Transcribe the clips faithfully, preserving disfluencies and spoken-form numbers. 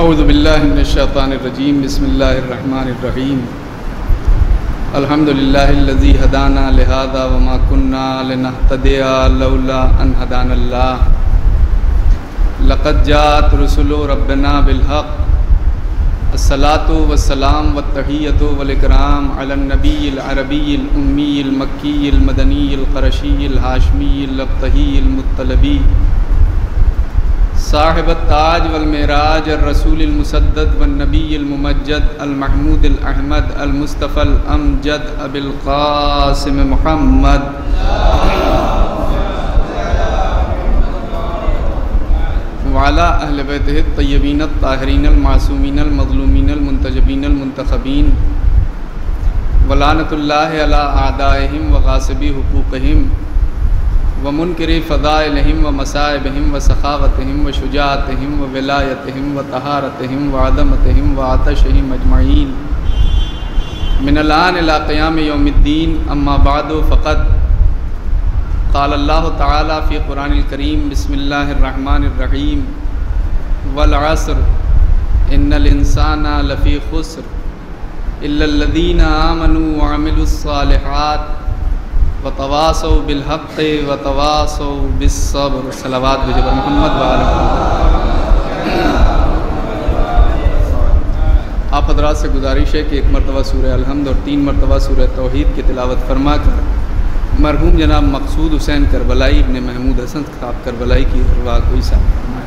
اعوذ باللہ من الشیطان الرجیم بسم اللہ الرحمن الرحیم الحمد للہ الذی ہدانا لہذا وما کننا لنہتدی لولا ان ہدانا اللہ لقد جاءت رسل ربنا بالحق الصلاۃ والسلام والتحیۃ والاکرام علی النبی العربی الامی المکی المدنی القرشی الہاشمی اللقطہی المطلبی صاحب التاج والمعراج الرسول المسدد والنبی الممجد المحمود الاحمد المصطفى الامجد ابی القاسم محمد وعلى اہل بیتہ الطیبین الطاہرین المعصومین المظلومین المنتجبین المنتخبین ولعنۃ اللہ علی اعدائہم وغاصبی حقوقہم ومنکری فضائلہم ومصائبہم وسخاوتہم وشجاعتہم وولایتہم وطہارتہم وعظمتہم وعطشہم اجمعین من الآن الی قیام یوم الدین اما بعد فقد قال اللہ تعالی فی قرآن الکریم بسم اللہ الرحمن الرحیم والعصر ان الانسان لفی خسر الا الذین آمنوا وعملوا الصالحات وتواصوا بالحق وتواصوا بالصبر صلوات بجبر محمد وعلی آپ حضرات سے گزارش ہے کہ ایک مرتبہ سورہ الحمد اور تین مرتبہ سورہ توحید کی تلاوت فرما کر مرحوم جناب مقصود حسین کربلائی ابن محمود حسن صاحب کربلائی کی ارواح کو حساب فرمائے۔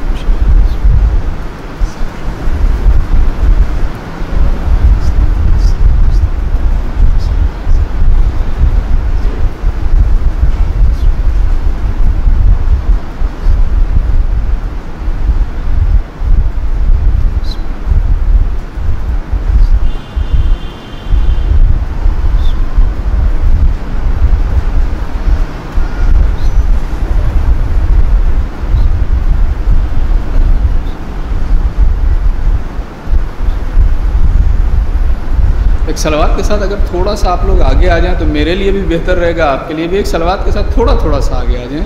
صلوات کے ساتھ اگر تھوڑا سا آپ لوگ آگے آ جائیں تو میرے لیے بھی بہتر رہے گا، آپ کے لیے بھی ایک صلوات کے ساتھ تھوڑا تھوڑا سا آگے آ جائیں۔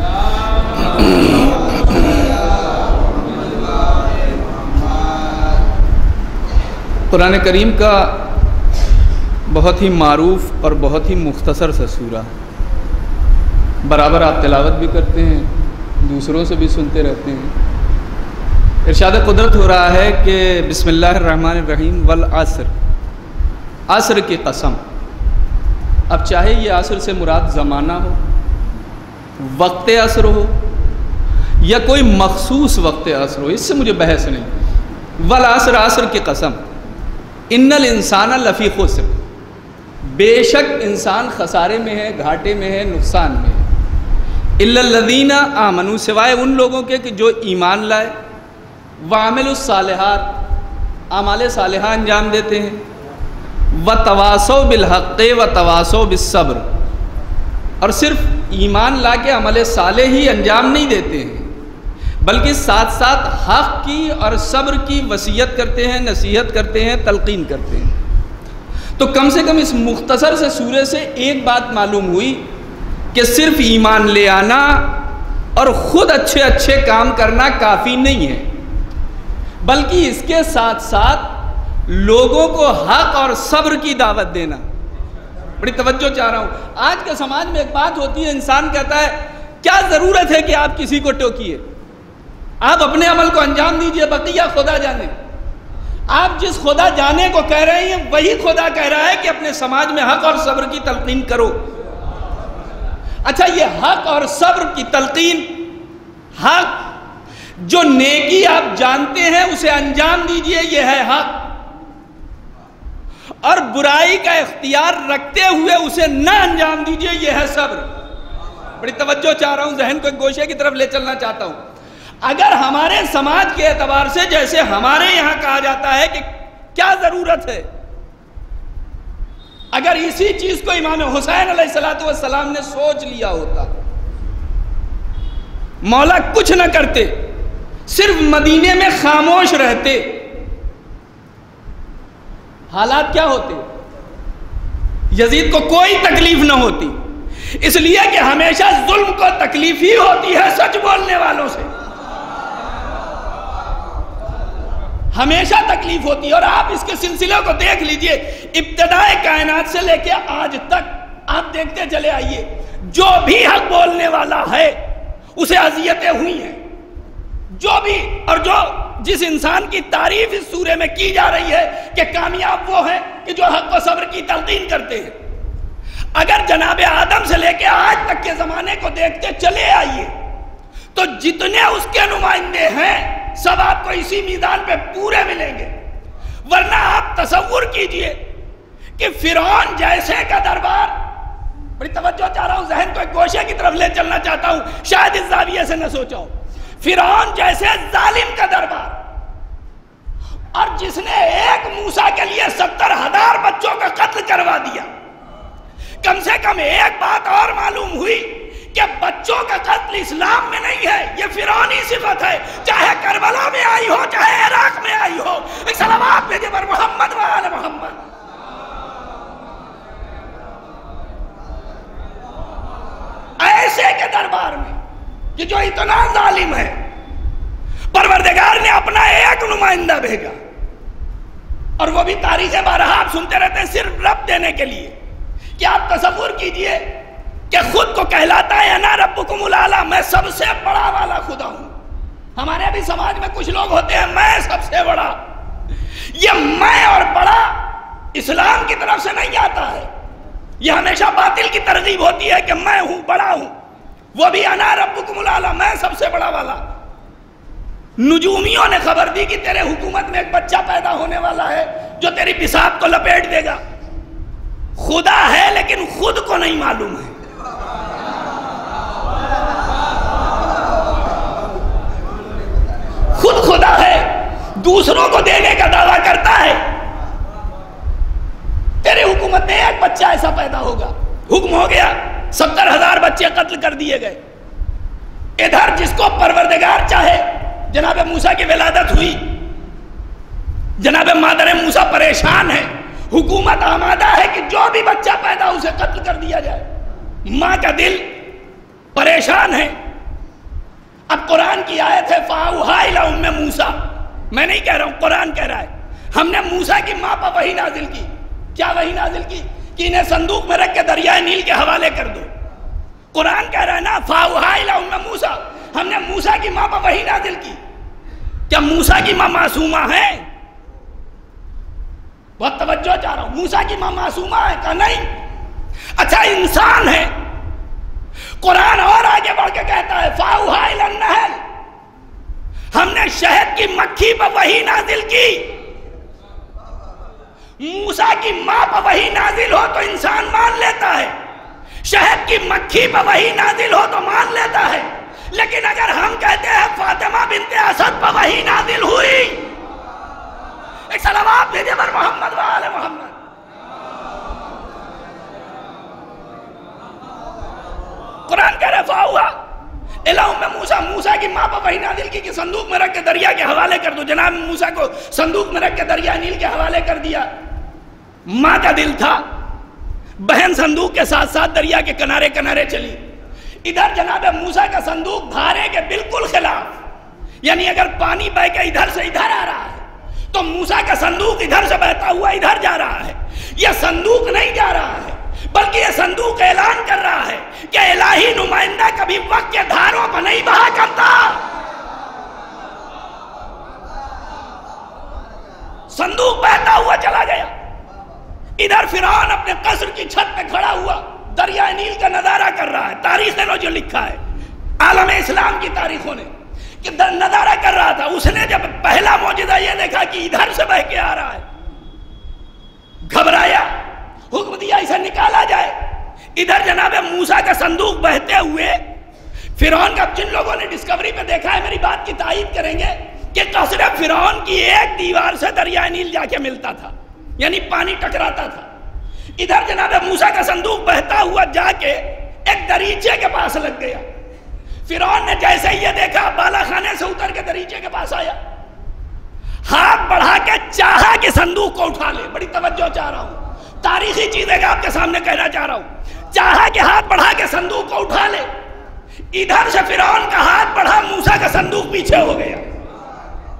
قرآن کریم کا بہت ہی معروف اور بہت ہی مختصر سا سورہ، برابر آپ تلاوت بھی کرتے ہیں، دوسروں سے بھی سنتے رہتے ہیں۔ ارشاد قدرت ہو رہا ہے کہ بسم اللہ الرحمن الرحیم والعصر، عصر کی قسم۔ اب چاہے یہ عصر سے مراد زمانہ ہو، وقت عصر ہو، یا کوئی مخصوص وقت عصر ہو، اس سے مجھے بحث نہیں۔ والعصر، عصر کی قسم، ان الانسان لفی خسر، بے شک انسان خسارے میں ہے، گھاٹے میں ہے، نقصان میں ہے۔ الا الذین آمنوا، سوائے ان لوگوں کے کہ جو ایمان لائے، وعملوا الصالحات، اعمال صالحہ انجام دیتے ہیں، وتواصوا بالحق وتواصوا بالصبر، اور صرف ایمان لا کے عمل صالح ہی انجام نہیں دیتے ہیں بلکہ ساتھ ساتھ حق کی اور صبر کی وصیت کرتے ہیں، نصیحت کرتے ہیں، تلقین کرتے ہیں۔ تو کم سے کم اس مختصر سے سورے سے ایک بات معلوم ہوئی کہ صرف ایمان لے آنا اور خود اچھے اچھے کام کرنا کافی نہیں ہے، بلکہ اس کے ساتھ ساتھ لوگوں کو حق اور صبر کی دعوت دینا۔ بڑی توجہ چاہ رہا ہوں، آج کے سماج میں ایک بات ہوتی ہے، انسان کہتا ہے کیا ضرورت ہے کہ آپ کسی کو ٹوکیے، آپ اپنے عمل کو انجام دیجئے، بقیہ خدا جانے۔ آپ جس خدا جانے کو کہہ رہے ہیں وہی خدا کہہ رہا ہے کہ اپنے سماج میں حق اور صبر کی تلقین کرو۔ اچھا، یہ حق اور صبر کی تلقین، حق جو نیکی آپ جانتے ہیں اسے انجام دیجئے، یہ ہے حق، اور برائی کا اختیار رکھتے ہوئے اسے نہ انجام دیجئے، یہ ہے صبر۔ بڑی توجہ چاہ رہا ہوں، ذہن کو ایک گوشے کی طرف لے چلنا چاہتا ہوں۔ اگر ہمارے سماج کے اعتبار سے جیسے ہمارے یہاں کہا جاتا ہے کہ کیا ضرورت ہے، اگر اسی چیز کو امام حسین علیہ السلام نے سوچ لیا ہوتا، مولا کچھ نہ کرتے، صرف مدینے میں خاموش رہتے، حالات کیا ہوتے؟ یزید کو کوئی تکلیف نہ ہوتی، اس لیے کہ ہمیشہ ظلم کو تکلیف ہی ہوتی ہے سچ بولنے والوں سے۔ ہمیشہ تکلیف ہوتی ہے. اور آپ اس کے سلسلے کو دیکھ لیجئے, ابتدائے کائنات سے لے کے آج تک آپ دیکھتے چلے آئیے, جو بھی حق بولنے والا ہے اسے اذیتیں ہوئی ہیں. جو بھی, اور جو جس انسان کی تعریف اس سورے میں کی جا رہی ہے کہ کامیاب وہ ہیں کہ جو حق و صبر کی تلقین کرتے ہیں. اگر جناب آدم سے لے کے آج تک کے زمانے کو دیکھتے چلے آئیے تو جتنے اس کے نمائندے ہیں سب آپ کو اسی میدان پہ پورے ملیں گے. ورنہ آپ تصور کیجئے کہ فرعون جیسے کا دربار, بڑی توجہ چاہ رہا ہوں, ذہن کو ایک گوشے کی طرف لے چلنا چاہتا ہوں, شاید اس زاویے سے نہ سوچا ہوں. فرعون جیسے ظالم کا دربار, اور جس نے ایک موسیٰ کے لیے ستر ہزار بچوں کا قتل کروا دیا. کم سے کم ایک بات اور معلوم ہوئی کہ بچوں کا قتل اسلام میں نہیں ہے, یہ فرعونی صفت ہے, چاہے کربلا میں آئی ہو چاہے عراق میں آئی ہو. ایک صلوات بھیجے پر محمد و آل محمد. ایسے کے دربار میں کہ جو اتنا ظالم ہے, پروردگار نے اپنا ایک نمائندہ بھیجا, اور وہ بھی تاریخ بارہا آپ سنتے رہتے ہیں صرف رب دینے کے لیے. کہ آپ تصور کیجئے کہ خود کو کہلاتا ہے انا ربکم الاعلی, میں سب سے بڑا والا خدا ہوں. ہمارے ابھی سماج میں کچھ لوگ ہوتے ہیں میں سب سے بڑا. یہ میں اور بڑا اسلام کی طرف سے نہیں آتا ہے, یہ ہمیشہ باطل کی ترغیب ہوتی ہے کہ میں ہوں, بڑا ہوں. وہ بھی انا ربکم الاعلی, میں سب سے بڑا والا. نجومیوں نے خبر دی کہ تیرے حکومت میں ایک بچہ پیدا ہونے والا ہے جو تیری بساط کو لپیٹ دے گا. خدا ہے لیکن خود کو نہیں معلوم ہے. خود خدا ہے, دوسروں کو دینے کا دعویٰ کرتا ہے. تیرے حکومت میں ایک بچہ ایسا پیدا ہوگا, حکم ہو گیا, ستر ہزار بچے قتل کر دیے گئے. ادھر جس کو پروردگار چاہے, جناب موسیٰ کی ولادت ہوئی, جناب مادر موسیٰ پریشان ہے, حکومت آمادہ ہے کہ جو بھی بچہ پیدا اسے قتل کر دیا جائے. ماں کا دل پریشان ہے. اب قرآن کی آیت ہے فَأَوْحَىٰ إِلَىٰ أُمِّ مُوسَىٰ, میں نہیں کہہ رہا ہوں, قرآن کہہ رہا ہے. ہم نے موسیٰ کی ماں پر وحی نازل کی. کیا وحی نازل کی؟ کہ انہیں صندوق میں رکھ کے دریائے نیل کے حوالے کر دو. قرآن کہہ رہا ہے نا فَأَوْحَىٰ إِلَىٰ أُمِّ مُوسَىٰ, ہم نے موسیٰ کی ماں پر وحی نازل کی. کیا موسیٰ کی ماں معصومہ ہے؟ بہت توجہ چاہ رہا ہوں, موسیٰ کی ماں معصومہ ہے کہ نہیں؟ اچھا انسان ہے. قرآن اور آگے بڑھ کے کہتا ہے فَأَوْحَىٰ إِلَى النَّحْلِ, ہم نے شہد کی مکھی پر وحی نازل کی. موسیٰ کی ماں پر وحی نازل ہو تو انسان مان لیتا ہے, شہد کی مکھی پر وحی نازل ہو تو مان لیتا ہے. لیکن اگر ہم کہتے ہیں فاطمہ بنت اسد پر وحی نازل ہوئی, ایک صلوات بھیجے پر محمد و آل محمد. قرآن کہہ رہا ہے فَأَوْحَىٰ إِلَىٰ أُمِّ مُوسَىٰ, موسیٰ کی ماں پر وحی نازل کی کہ صندوق میں رکھ کے دریا کے حوالے کر دو. جناب موسیٰ کو صندوق میں رکھ کے دریا نیل کے حوالے کر دیا. ماں کا دل تھا, بہن صندوق کے ساتھ ساتھ دریا کے کنارے کنارے چلی. ادھر جناب موسیٰ کا صندوق دھارے کے بالکل خلاف, یعنی اگر پانی بہ کے ادھر سے ادھر آ رہا ہے تو موسیٰ کا صندوق ادھر سے بہتا ہوا ادھر جا رہا ہے. یہ صندوق نہیں جا رہا ہے, بلکہ یہ صندوق اعلان کر رہا ہے کہ الہی نمائندہ کبھی وقت کے دھاروں پر نہیں بہا کرتا. صندوق بہتا ہوا چلا گیا. ادھر فرعون اپنے قصر کی چھت پہ کھڑا ہوا دریائے نیل کا نظارہ کر رہا ہے. تاریخ نے جو لکھا ہے, عالم اسلام کی تاریخوں نے, کہ نظارہ کر رہا تھا. اس نے جب پہلا معجزہ یہ دیکھا کہ ادھر سے بہ کے آ رہا ہے, گھبرایا, حکم دیا اسے نکالا جائے. ادھر جناب موسیٰ کا صندوق بہتے ہوئے فرعون کا, جن لوگوں نے ڈسکوری پہ دیکھا ہے میری بات کی تائید کریں گے کہ قصر فرعون کی ایک دیوار سے دریائے نیل جا کے ملتا تھا, یعنی پانی ٹکراتا تھا. ادھر جناب موسیٰ کا صندوق بہتا ہوا جا کے ایک دریچے کے پاس لگ گیا. فرعون نے جیسے یہ دیکھا بالا خانے سے اتر کے دریچے کے پاس آیا, ہاتھ بڑھا کے چاہا کہ صندوق کو اٹھا لے. بڑی توجہ چاہ رہا ہوں, تاریخی چیزیں کا آپ کے سامنے کہنا چاہ رہا ہوں. چاہا کہ ہاتھ بڑھا کے صندوق کو اٹھا لے. ادھر سے فرعون کا ہاتھ بڑھا, موسیٰ کا صندوق پیچھے ہو گیا.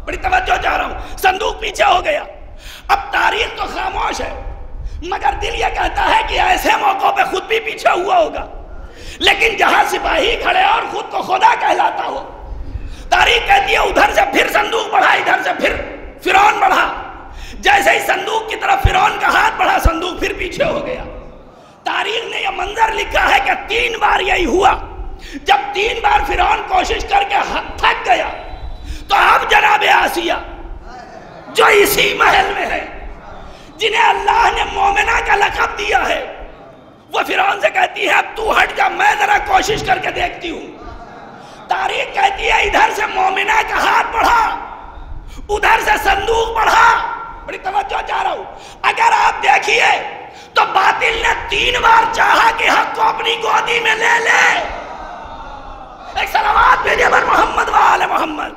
بڑی توجہ چاہ رہا ہوں. صندوق پیچھے ہو گیا. اب تاریخ تو خاموش ہے مگر دل یہ کہتا ہے کہ ایسے موقعوں پہ خود بھی پیچھے ہوا ہوگا. لیکن جہاں سپاہی کھڑے اور خود کو خدا کہلاتا ہو، تاریخ کہتی ہے ادھر سے پھر صندوق بڑھا، ادھر سے پھر فرعون بڑھا. جیسے ہی صندوق کی طرف فرعون کا ہاتھ بڑھا صندوق پھر پیچھے ہو گیا. تاریخ نے یہ منظر لکھا ہے کہ تین بار یہی ہوا. جب تین بار فرعون کوشش کر کے تھک گیا تو اب جناب آسیہ جو اسی محل میں ہے، جنہیں اللہ نے مومنہ کا لقب دیا ہے، وہ فرعون سے کہتی ہے اب تو ہٹ جا، میں ذرا کوشش کر کے دیکھتی ہوں. تاریخ کہتی ہے ادھر سے مومنہ کا ہاتھ بڑھا، ادھر سے صندوق بڑھا. بڑی توجہ چاہ رہا ہوں. اگر آپ دیکھیے تو باطل نے تین بار چاہا کہ حق کو اپنی گودی میں لے لے. ایک صلوات بھیجے بر محمد و آل محمد.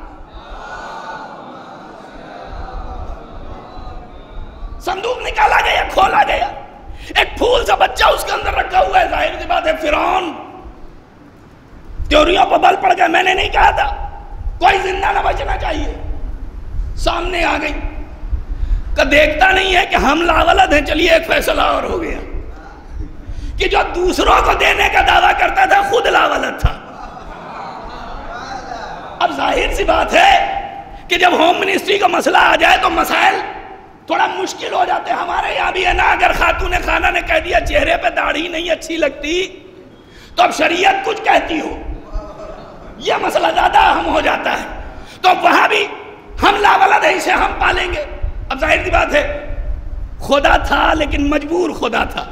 صندوق نکالا گیا، کھولا گیا، ایک پھول سا بچہ اس کے اندر رکھا ہوا ہے. ظاہر سی بات ہے فرعون تیوریوں پر بل پڑ گئے. میں نے نہیں کہا تھا کوئی زندہ نہ بچنا چاہیے. سامنے آ گئی کہ دیکھتا نہیں ہے کہ ہم لاولد ہیں. چلیے ایک فیصلہ اور ہو گیا کہ جو دوسروں کو دینے کا دعویٰ کرتا تھا خود لاولد تھا. اب ظاہر سی بات ہے کہ جب ہوم منسٹری کا مسئلہ آ جائے تو مسائل تھوڑا مشکل ہو جاتے ہیں. ہمارے یہاں بھی ہے نا، اگر خاتون خانہ نے کہہ دیا چہرے پہ داڑھی نہیں اچھی لگتی تو اب شریعت کچھ کہتی ہو، یہ مسئلہ زیادہ اہم ہو جاتا ہے. تو وہاں بھی ہم لاولد ہیں، اسے ہم پالیں گے. اب ظاہر سی بات ہے خدا تھا لیکن مجبور خدا تھا.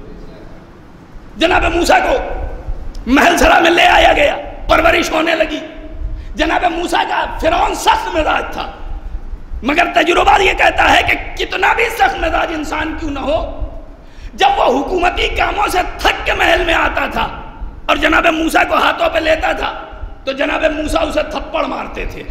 جناب موسیٰ کو محل سرا میں لے آیا گیا، پرورش ہونے لگی. جناب موسیٰ کا فرعون سخت مزاج تھا مگر تجربہ یہ کہتا ہے کہ کتنا بھی سخت مزاج انسان کیوں نہ ہو، جب وہ حکومتی کاموں سے تھک کے محل میں آتا تھا اور جناب موسیٰ کو ہاتھوں پہ لیتا تھا تو جناب موسیٰ اسے تھپڑ مارتے تھے.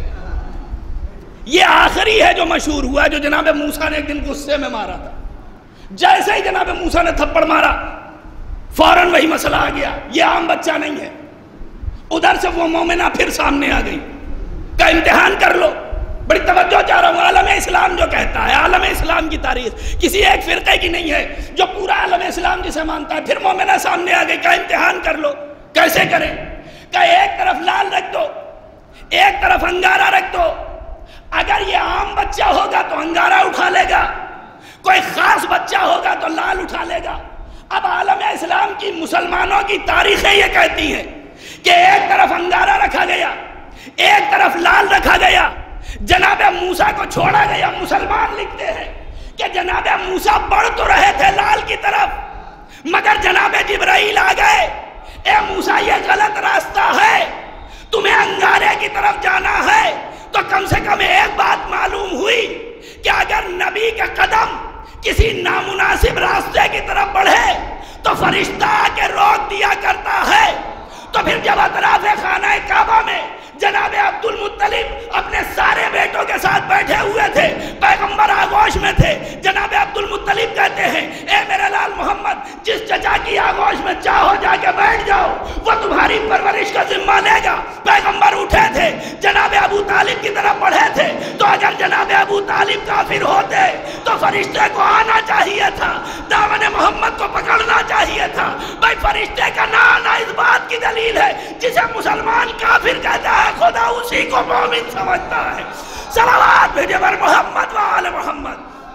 یہ آخری ہے جو مشہور ہوا، جو جناب موسیٰ نے ایک دن غصے میں مارا تھا. جیسے ہی جناب موسیٰ نے تھپڑ مارا فوراً وہی مسئلہ آ گیا، یہ عام بچہ نہیں ہے. ادھر سے وہ مومنہ پھر سامنے آ گئی کہ امتحان کر لو. بڑی توجہ چاہ رہا ہوں. عالم اسلام جو کہتا ہے، عالم اسلام کی تاریخ کسی ایک فرقے کی نہیں ہے، جو پورا عالم اسلام جسے مانتا ہے. پھر مومنہ سامنے آ گئی کہ امتحان کر لو. کیسے کریں؟ کہ ایک طرف لال رکھ دو، ایک طرف انگارہ رکھ دو. اگر یہ عام بچہ ہوگا تو انگارہ اٹھا لے گا، کوئی خاص بچہ ہوگا تو لال اٹھا لے گا. اب عالم اسلام کی مسلمانوں کی تاریخیں یہ کہتی ہیں کہ ایک طرف انگارہ رکھا گیا، ایک طرف لال رکھا گیا، جناب موسیٰ کو چھوڑا گیا. مسلمان لکھتے ہیں کہ جناب موسیٰ بڑھ تو رہے تھے لال کی طرف مگر جناب جبرائیل آ گئے. اے موسیٰ یہ غلط راستہ ہے، تمہیں انگارے کی طرف جانا ہے. تو کم سے کم ایک بات معلوم ہوئی کہ اگر نبی کا قدم کسی نامناسب راستے کی طرف بڑھے تو فرشتہ آ کے روک دیا کرتا ہے. تو پھر جب اطراف خانہ کعبہ میں جناب عبد المطلب اپنے سارے بیٹوں کے ساتھ بیٹھے ہوئے تھے، پیغمبر آغوش میں تھے. جناب عبد المطلب کہتے ہیں اے میرے لال محمد، جس چچا کی آغوش میں چاہو جا کے بیٹھ جاؤ، وہ تمہاری پرورش کا ذمہ لے گا. پیغمبر اٹھے تھے، جناب ابو طالب کی طرف بڑھے تھے. تو اگر جناب ابو طالب کافر ہوتے تو فرشتے کو آنا چاہیے تھا، دامن محمد کو پکڑنا چاہیے تھا. بھائی فرشتے کا نہ آنا اس بات کی دلیل ہے جسے مسلمان کافر کہتا ہے خدا اسی کو مومن سمجھتا ہے. صلوات بھیجے بر محمد و آل محمد.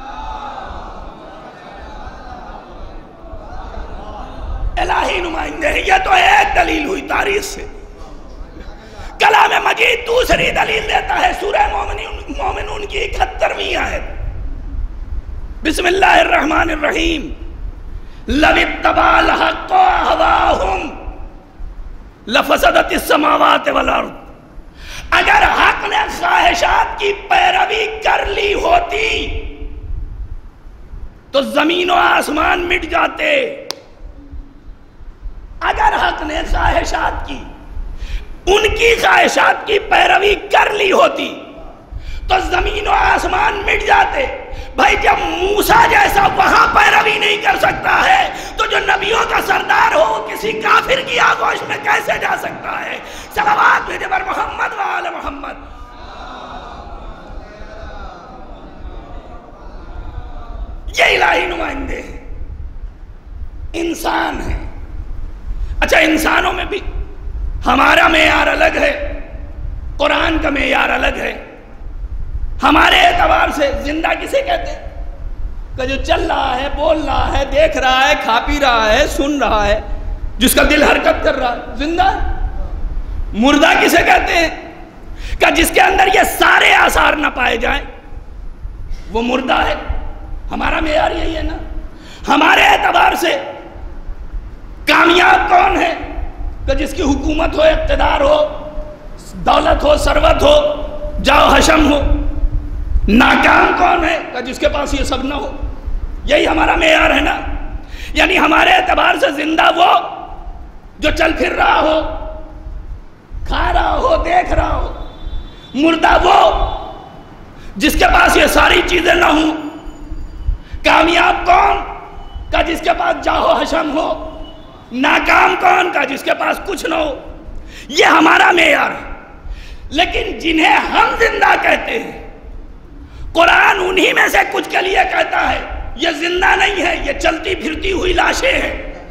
الہی نمائندے ہیں. یہ تو ایک دلیل ہوئی تاریخ سے. کلام مجید دوسری دلیل دیتا ہے. سورہ مومنون کی اکہترویں آیت، بسم اللہ الرحمن الرحیم. لو اتبع الحق اهواهم لفسدت السماوات والارض. اگر حق نے خواہشات کی پیروی کر لی ہوتی تو زمین و آسمان مٹ جاتے. اگر حق نے خواہشات کی ان کی خواہشات کی پیروی کر لی ہوتی تو زمین و آسمان مٹ جاتے. بھائی جب موسیٰ جیسا وہاں پیروی نہیں کر سکتا ہے تو جو نبیوں کا سردار ہو کسی کافر کی آغوش میں کیسے جا سکتا ہے؟ صلوات بھیجے بر محمد و آل محمد. یہ الہی نمائندے ہیں، انسان ہیں۔ اچھا انسانوں میں بھی ہمارا معیار الگ ہے، قرآن کا معیار الگ ہے۔ ہمارے اعتبار سے زندہ کسے کہتے ہیں؟ کہ جو چل رہا ہے، بول رہا ہے، دیکھ رہا ہے، کھا پی رہا ہے، سن رہا ہے، جس کا دل حرکت کر رہا ہے، زندہ۔ مردہ کسے کہتے ہیں؟ کہ جس کے اندر یہ سارے آثار نہ پائے جائیں وہ مردہ ہے۔ ہمارا معیار یہی ہے نا۔ ہمارے اعتبار سے کامیاب کون ہے؟ کہ جس کی حکومت ہو، اقتدار ہو، دولت ہو، ثروت ہو، جاؤ حشم ہو۔ ناکام کون ہے؟ کہ جس کے پاس یہ سب نہ ہو۔ یہی ہمارا معیار ہے نا۔ یعنی ہمارے اعتبار سے زندہ وہ جو چل پھر رہا ہو، کھا رہا ہو، دیکھ رہا ہو۔ مردہ وہ جس کے پاس یہ ساری چیزیں نہ ہوں۔ کامیاب کون؟ کہ جس کے پاس جاہو حشم ہو۔ ناکام کون؟ کا جس کے پاس کچھ نہ ہو۔ یہ ہمارا معیار ہے۔ لیکن جنہیں ہم زندہ کہتے ہیں، قرآن انہی میں سے کچھ کے لیے کہتا ہے یہ زندہ نہیں ہے، یہ چلتی پھرتی ہوئی لاشیں ہیں۔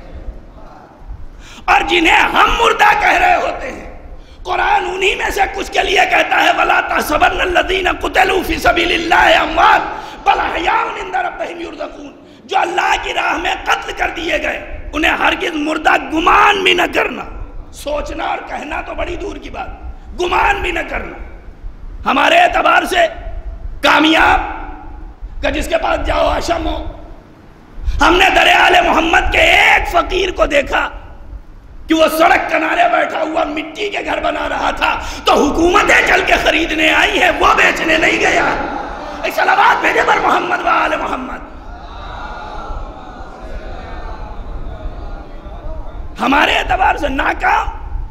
اور جنہیں ہم مردہ کہہ رہے ہوتے ہیں، قرآن انہی میں سے کچھ کے لیے کہتا ہے وَلَا تَحْسَبَنَّ الَّذِينَ قُتِلُوا فِي سَبِيلِ اللَّهِ أَمْوَاتٌ بَلْ أَحْيَاءٌ عِندَ رَبِّهِمْ يُرْزَقُونَ۔ جو اللہ کی راہ میں قتل کر دیے گئے انہیں ہرگز مردہ گمان بھی نہ کرنا۔ سوچنا اور کہنا تو بڑی دور کی بات، گمان بھی نہ کرنا۔ ہمارے اعتبار سے کامیاب کہ جس کے پاس جاؤ حشم ہو۔ ہم نے در آل محمد کے ایک فقیر کو دیکھا کہ وہ سڑک کنارے بیٹھا ہوا مٹی کے گھر بنا رہا تھا، تو حکومتیں چل کے خریدنے آئی ہے، وہ بیچنے نہیں گیا۔ ایک صلوات بھیجے پر محمد و آل محمد۔ ہمارے اعتبار سے ناکام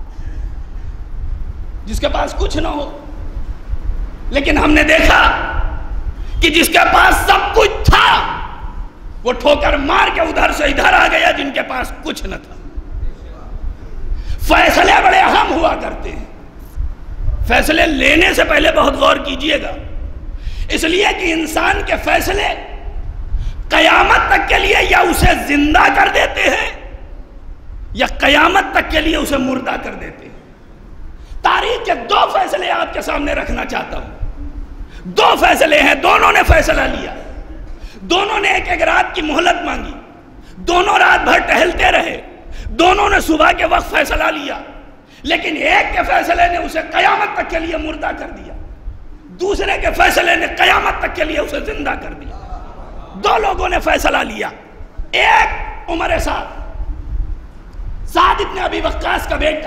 جس کے پاس کچھ نہ ہو۔ لیکن ہم نے دیکھا کہ جس کے پاس سب کچھ تھا وہ ٹھوکر مار کے ادھر سے ادھر آ گیا جن کے پاس کچھ نہ تھا۔ فیصلے بڑے اہم ہوا کرتے ہیں، فیصلے لینے سے پہلے بہت غور کیجئے گا، اس لیے کہ انسان کے فیصلے قیامت تک کے لیے یا اسے زندہ کر دیتے ہیں یا قیامت تک کے لیے اسے مردہ کر دیتے ہیں۔ تاریخ کے دو فیصلے آپ کے سامنے رکھنا چاہتا ہوں۔ دو فیصلے ہیں، دونوں نے فیصلہ لیا، دونوں نے ایک ایک رات کی مہلت مانگی، دونوں رات بھر ٹہلتے رہے، دونوں نے صبح کے وقت فیصلہ لیا، لیکن ایک کے فیصلے نے اسے قیامت تک کے لیے مردہ کر دیا، دوسرے کے فیصلے نے قیامت تک کے لیے اسے زندہ کر دیا۔ دو لوگوں نے فیصلہ لیا، ایک عمر سعد سعد ابن ابی وقاص کا بیٹا،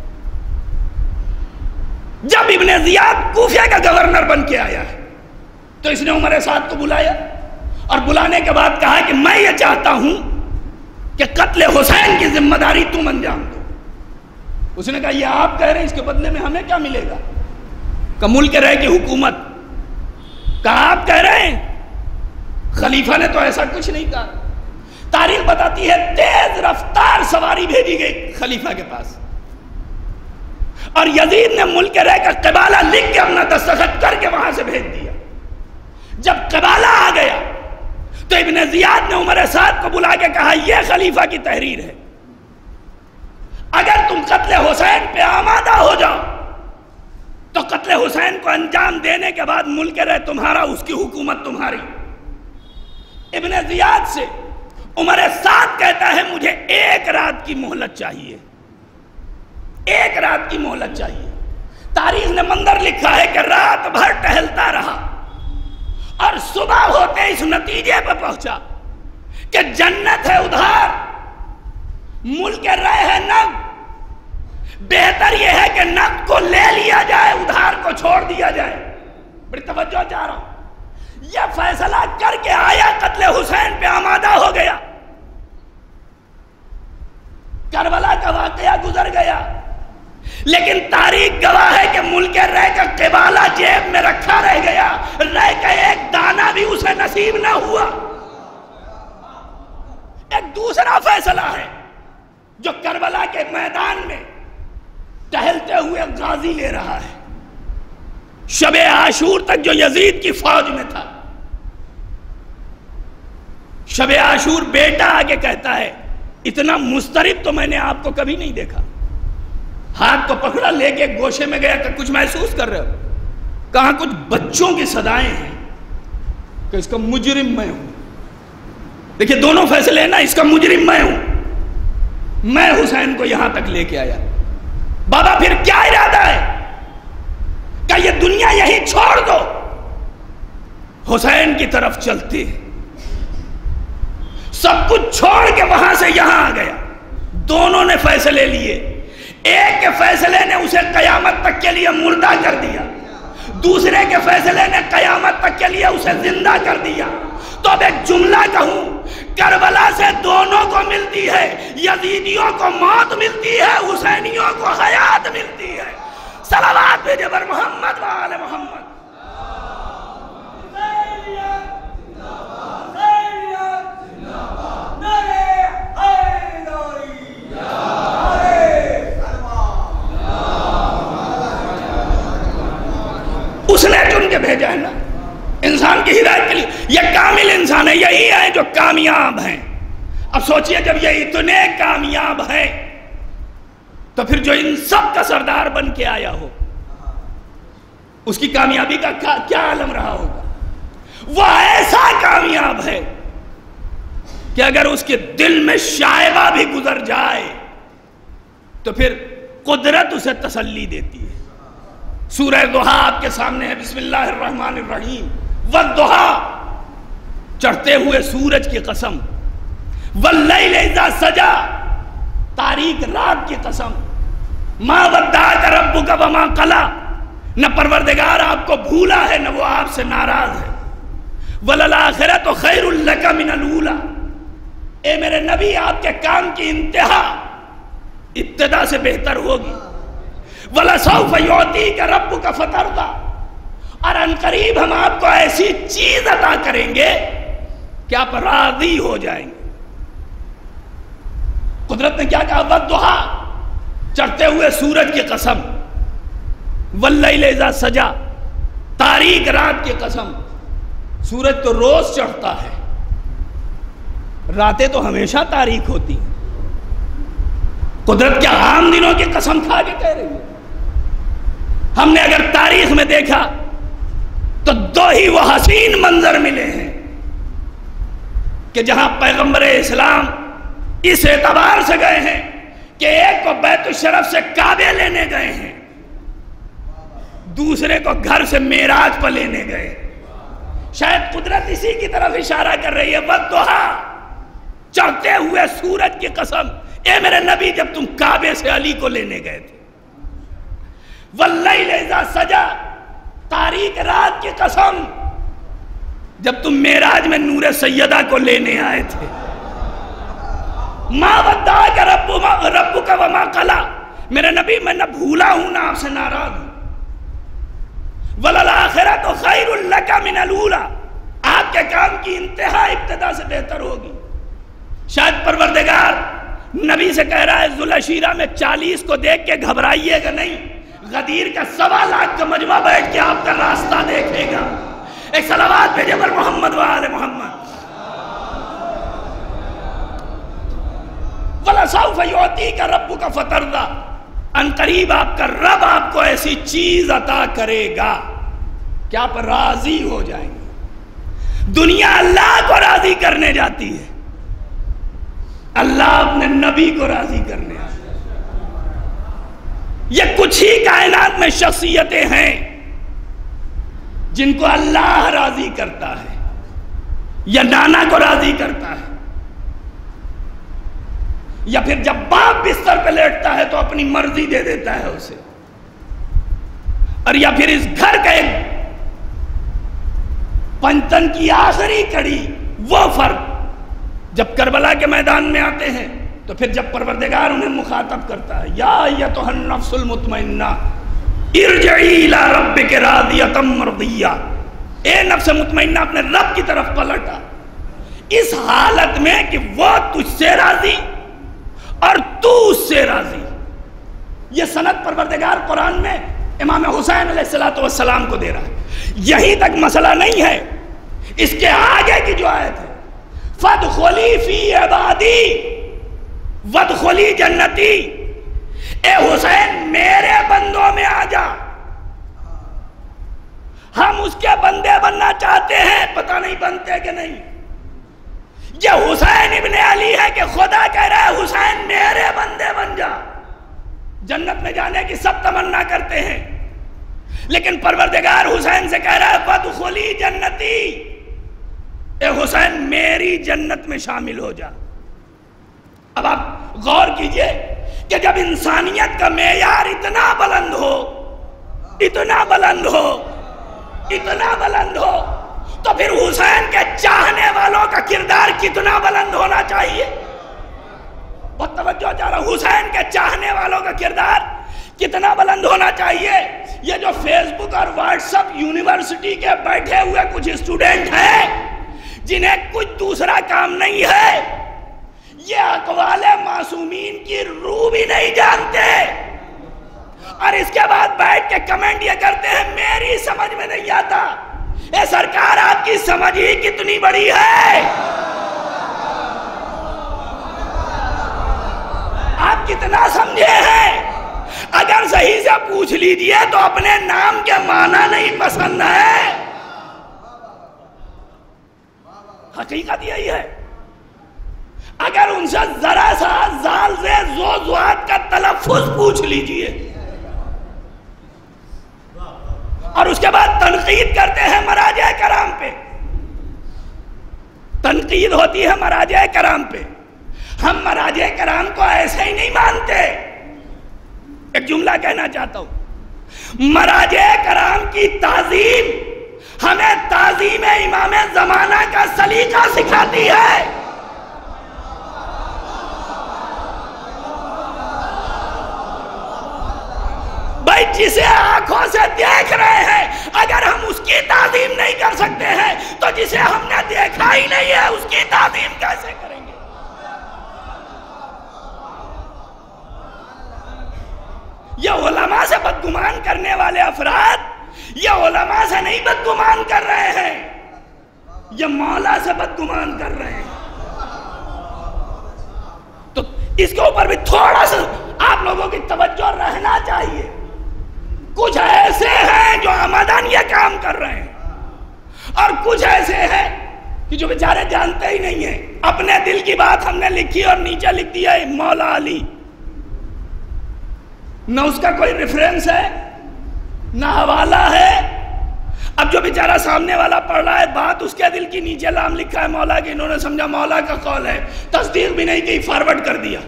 جب ابن زیاد کوفہ کا گورنر بن کے آیا ہے تو اس نے عمر سعد کو بلایا اور بلانے کے بعد کہا کہ میں یہ چاہتا ہوں کہ قتل حسین کی ذمہ داری تم انجام دو۔ اس نے کہا یہ آپ کہہ رہے ہیں، اس کے بدلے میں ہمیں کیا ملے گا؟ کہ ملک رہے گی حکومت۔ کہا آپ کہہ رہے ہیں؟ خلیفہ نے تو ایسا کچھ نہیں کہا۔ تاریخ بتاتی ہے تیز رفتار سواری بھیجی گئی خلیفہ کے پاس، اور یزید نے ملک رہ کا قبالہ لکھ کے اپنا دستخط کر کے وہاں سے بھیج دیا۔ جب قبالہ آ گیا تو ابن زیاد نے عمر سعد کو بلا کے کہا یہ خلیفہ کی تحریر ہے، اگر تم قتل حسین پہ آمادہ ہو جاؤ تو قتل حسین کو انجام دینے کے بعد ملک رہ تمہارا، اس کی حکومت تمہاری۔ ابن زیاد سے عمر سعد کہتا ہے مجھے ایک رات کی مہلت چاہیے، ایک رات کی مہلت چاہیے۔ تاریخ نے منظر لکھا ہے کہ رات بھر ٹہلتا رہا اور صبح ہوتے اس نتیجے پہ پہنچا کہ جنت ہے ادھار، ملک رہ ہے نگ، بہتر یہ ہے کہ نگ کو لے لیا جائے، ادھار کو چھوڑ دیا جائے۔ بڑی توجہ چاہ رہا ہوں، یہ فیصلہ کر کے آیا، قتل حسین پہ آمادہ ہو گیا، کربلا کا واقعہ گزر گیا، لیکن تاریخ گواہ ہے کہ ملک رہ کا قبالہ جیب میں رکھا رہ گیا، رہ کا ایک دانہ بھی اسے نصیب نہ ہوا۔ ایک دوسرا فیصلہ ہے جو کربلا کے میدان میں ٹہلتے ہوئے غازی لے رہا ہے، شب عاشور تک جو یزید کی فوج میں تھا، شب عاشور بیٹا آگے کہتا ہے اتنا مضطرب تو میں نے آپ کو کبھی نہیں دیکھا. ہاتھ کو پکڑا لے کے گوشے میں گیا کہ کچھ محسوس کر رہے ہو؟ کہاں کچھ بچوں کی صدائیں ہیں کہ اس کا مجرم میں ہوں. دیکھیں دونوں فیصلے ہیں نا, اس کا مجرم میں ہوں, میں حسین کو یہاں تک لے کے آیا. بابا پھر کیا ارادہ ہے کہ یہ دنیا یہی چھوڑ دو؟ حسین کی طرف چلتے ہیں, سب کچھ چھوڑ کے وہاں سے یہاں آ گیا. دونوں نے فیصلے لیے. ایک کے فیصلے نے اسے قیامت تک کے لیے مردہ کر دیا, دوسرے کے فیصلے نے قیامت تک کے لیے اسے زندہ کر دیا. تو اب ایک جملہ کہوں, کربلا سے دونوں کو ملتی ہے, یزیدیوں کو موت ملتی ہے, حسینیوں کو حیات ملتی ہے. صلوات بھیجے بر محمد و آل محمد. اس نے چن کے بھیجا ہے نا انسان کی ہدایت کے لیے. یہ کامل انسان ہے, یہی ہے جو کامیاب ہیں. اب سوچئے جب یہ اتنے کامیاب ہیں تو پھر جو ان سب کا سردار بن کے آیا ہو اس کی کامیابی کا کیا عالم رہا ہوگا. وہ ایسا کامیاب ہے کہ اگر اس کے دل میں شائبہ بھی گزر جائے تو پھر قدرت اسے تسلی دیتی ہے. سورہ ضحیٰ آپ کے سامنے ہے, بسم اللہ الرحمن الرحیم. والضحیٰ, چڑھتے ہوئے سورج کی قسم. واللیل اذا سجا, تاریک رات کی قسم. ما ودعک ربک وما قلی, نہ پروردگار آپ کو بھولا ہے نہ وہ آپ سے ناراض ہے. وللآخرۃ خیر لک من الاولی, اے میرے نبی آپ کے کام کی انتہا ابتدا سے بہتر ہوگی. وَلَسَوْفَ يُعْطِيكَ رَبُّكَ فَتَرْضَىٰ, اور عنقریب ہم آپ کو ایسی چیز عطا کریں گے کہ آپ راضی ہو جائیں گے. قدرت نے کیا کہا؟ وَالضُّحَىٰ, چڑھتے ہوئے سورج کی قسم. وَاللَّيْلِ اِذَا سَجَا, تاریک رات کی قسم. سورج تو روز چڑھتا ہے, راتیں تو ہمیشہ تاریک ہوتی ہیں. قدرت کیا عام دنوں کی قسم کھا کے کہہ رہی ہے؟ ہم نے اگر تاریخ میں دیکھا تو دو ہی وہ حسین منظر ملے ہیں کہ جہاں پیغمبر اسلام اس اعتبار سے گئے ہیں کہ ایک کو بیت الشرف سے کعبے لینے گئے ہیں, دوسرے کو گھر سے معراج پر لینے گئے. شاید قدرت اسی کی طرف اشارہ کر رہی ہے. والضحیٰ, چڑھتے ہوئے سورج کی قسم, اے میرے نبی جب تم کعبے سے علی کو لینے گئے تھے. واللیل اذا سجا, تاریک رات کی قسم, جب تم معراج میں نور سیدہ کو لینے آئے تھے. ما ودعک ربک وما قلی, میرے نبی میں نہ بھولا ہوں نہ آپ سے ناراض ہوں. وللآخرۃ خیر لک من الاولی, آپ کے کام کی انتہا ابتدا سے بہتر ہوگی. شاید پروردگار نبی سے کہہ رہا ہے ذوالعشیرہ میں چالیس کو دیکھ کے گھبرائیے گا نہیں, غدیر کا سوا لاکھ کا مجمع بیٹھ کے آپ کا راستہ دیکھے گا. ایک صلوات بھیجے پر محمد و آل محمد. وَلَسَوْفَ يُعْطِيكَ رَبُّكَ فَتَرْضَىٰ, ان قریب آپ کا رب آپ کو ایسی چیز عطا کرے گا کہ آپ راضی ہو جائیں گے. دنیا اللہ کو راضی کرنے جاتی ہے, اللہ اپنے نبی کو راضی کرنے آتا ہے. یہ کچھ ہی کائنات میں شخصیتیں ہیں جن کو اللہ راضی کرتا ہے یا نانا کو راضی کرتا ہے, یا پھر جب باپ بستر پہ لیٹتا ہے تو اپنی مرضی دے دیتا ہے اسے, اور یا پھر اس گھر کا ایک پنتن کی آخری کڑی وہ فرد جب کربلا کے میدان میں آتے ہیں تو پھر جب پروردگار انہیں مخاطب کرتا ہے, یا ایتھا النفس المطمئنہ ارجعی الی ربک راضیۃ مرضیہ, اے نفس مطمئنہ اپنے رب کی طرف پلٹا, اس حالت میں کہ وہ تجھ سے راضی اور تو اس سے راضی. یہ سند پروردگار قرآن میں امام حسین علیہ السلام کو دے رہا ہے. یہیں تک مسئلہ نہیں ہے, اس کے آگے کی جو آیت ہے فادخلی فی عبادی وادخلی جنتی، اے حسین میرے بندوں میں آ جا، ہم اس کے بندے بننا چاہتے ہیں، پتہ نہیں بنتے کہ نہیں۔ یہ حسین ابن علی ہے کہ خدا کہہ رہا ہے حسین میرے بندے بن جا۔ جنت میں جانے کی سب تمنا کرتے ہیں، لیکن پروردگار حسین سے کہہ رہا ہے فادخلی جنتی، اے حسین میری جنت میں شامل ہو جا۔ اب آپ غور کیجئے کہ جب انسانیت کا معیار اتنا بلند ہو، اتنا بلند ہو، اتنا بلند ہو، تو پھر حسین کے چاہنے والوں کا کردار کتنا بلند ہونا چاہیے۔ بہت توجہ چاہ رہا ہوں، حسین کے چاہنے والوں کا کردار کتنا بلند ہونا چاہیے۔ یہ جو فیس بک اور واٹس ایپ یونیورسٹی کے بیٹھے ہوئے کچھ اسٹوڈنٹ ہیں جنہیں کچھ دوسرا کام نہیں ہے، یہ اقوال معصومین کی روح بھی نہیں جانتے، اور اس کے بعد بیٹھ کے کمنٹ یہ کرتے ہیں میری سمجھ میں نہیں آتا۔ اے سرکار آپ کی سمجھ ہی کتنی بڑی ہے، آپ کتنا سمجھے ہیں؟ اگر صحیح سے پوچھ لیجئے تو اپنے نام کے معنی نہیں پسند ہے۔ حقیقت یہی ہے، اگر ان سے ذرا سا زال سے زو زوات کا تلفظ پوچھ لیجئے اور اس کے بعد تنقید کرتے ہیں مراجع کرام پہ، تنقید ہوتی ہے مراجع کرام پہ، ہم مراجع کرام کو ایسے ہی نہیں مانتے۔ ایک جملہ کہنا چاہتا ہوں، مراجع کرام کی تعظیم ہمیں تعظیم امام زمانہ کا سلیقہ سکھاتی ہے۔ بھائی جسے آنکھوں سے دیکھ رہے ہیں اگر ہم اس کی تعظیم نہیں کر سکتے ہیں تو جسے ہم نے دیکھا ہی نہیں ہے اس کی تعظیم کیسے کریں گے؟ یہ علماء سے بدگمان کرنے والے افراد یہ علماء سے نہیں بدگمان کر رہے ہیں، یہ مولا سے بدگمان کر رہے ہیں۔ تو اس کے اوپر بھی تھوڑا سا آپ لوگوں کی توجہ رہنا چاہیے۔ کچھ ایسے ہیں جو عمدن یہ کام کر رہے ہیں، اور کچھ ایسے ہیں کہ جو بیچارے جانتے ہی نہیں ہیں۔ اپنے دل کی بات ہم نے لکھی اور نیچے لکھ دیا ہے مولا علی، نہ اس کا کوئی ریفرنس ہے نہ حوالہ ہے۔ اب جو بیچارہ سامنے والا پڑھ رہا ہے بات اس کے دل کی، نیچے نام لکھا ہے مولا کی، انہوں نے سمجھا مولا کا قول ہے، تصدیق بھی نہیں کی، فارورڈ کر دیا۔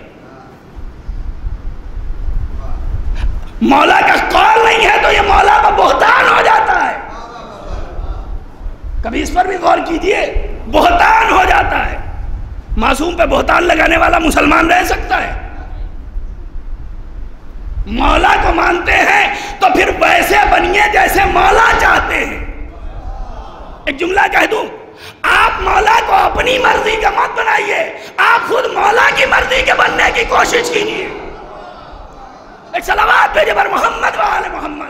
مولا کا قول نہیں ہے تو یہ مولا کا بہتان ہو جاتا ہے۔ کبھی اس پر بھی غور کیجئے، بہتان ہو جاتا ہے۔ معصوم پہ بہتان لگانے والا مسلمان رہ سکتا ہے؟ مولا کو مانتے ہیں تو پھر ویسے بنیے جیسے مولا چاہتے ہیں۔ ایک جملہ کہہ دوں، آپ مولا کو اپنی مرضی کا مت بنائیے، آپ خود مولا کی مرضی کے بننے کی کوشش کیجیے۔ ایک صلوات بھیجے بر محمد و آل محمد۔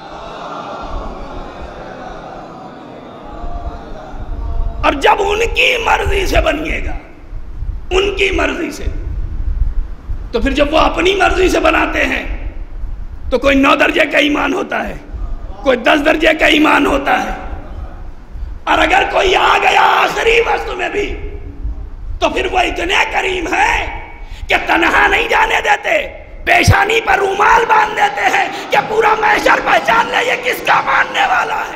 اور جب ان کی مرضی سے بنیے گا، ان کی مرضی سے، تو پھر جب وہ اپنی مرضی سے بناتے ہیں تو کوئی نو درجے کا ایمان ہوتا ہے، کوئی دس درجے کا ایمان ہوتا ہے، اور اگر کوئی آ گیا آخری وقت میں بھی تو پھر وہ اتنے کریم ہیں کہ تنہا نہیں جانے دیتے، پیشانی پر رومال باندھ دیتے ہیں کہ پورا محشر پہچان لے یہ کس کا ماننے والا ہے۔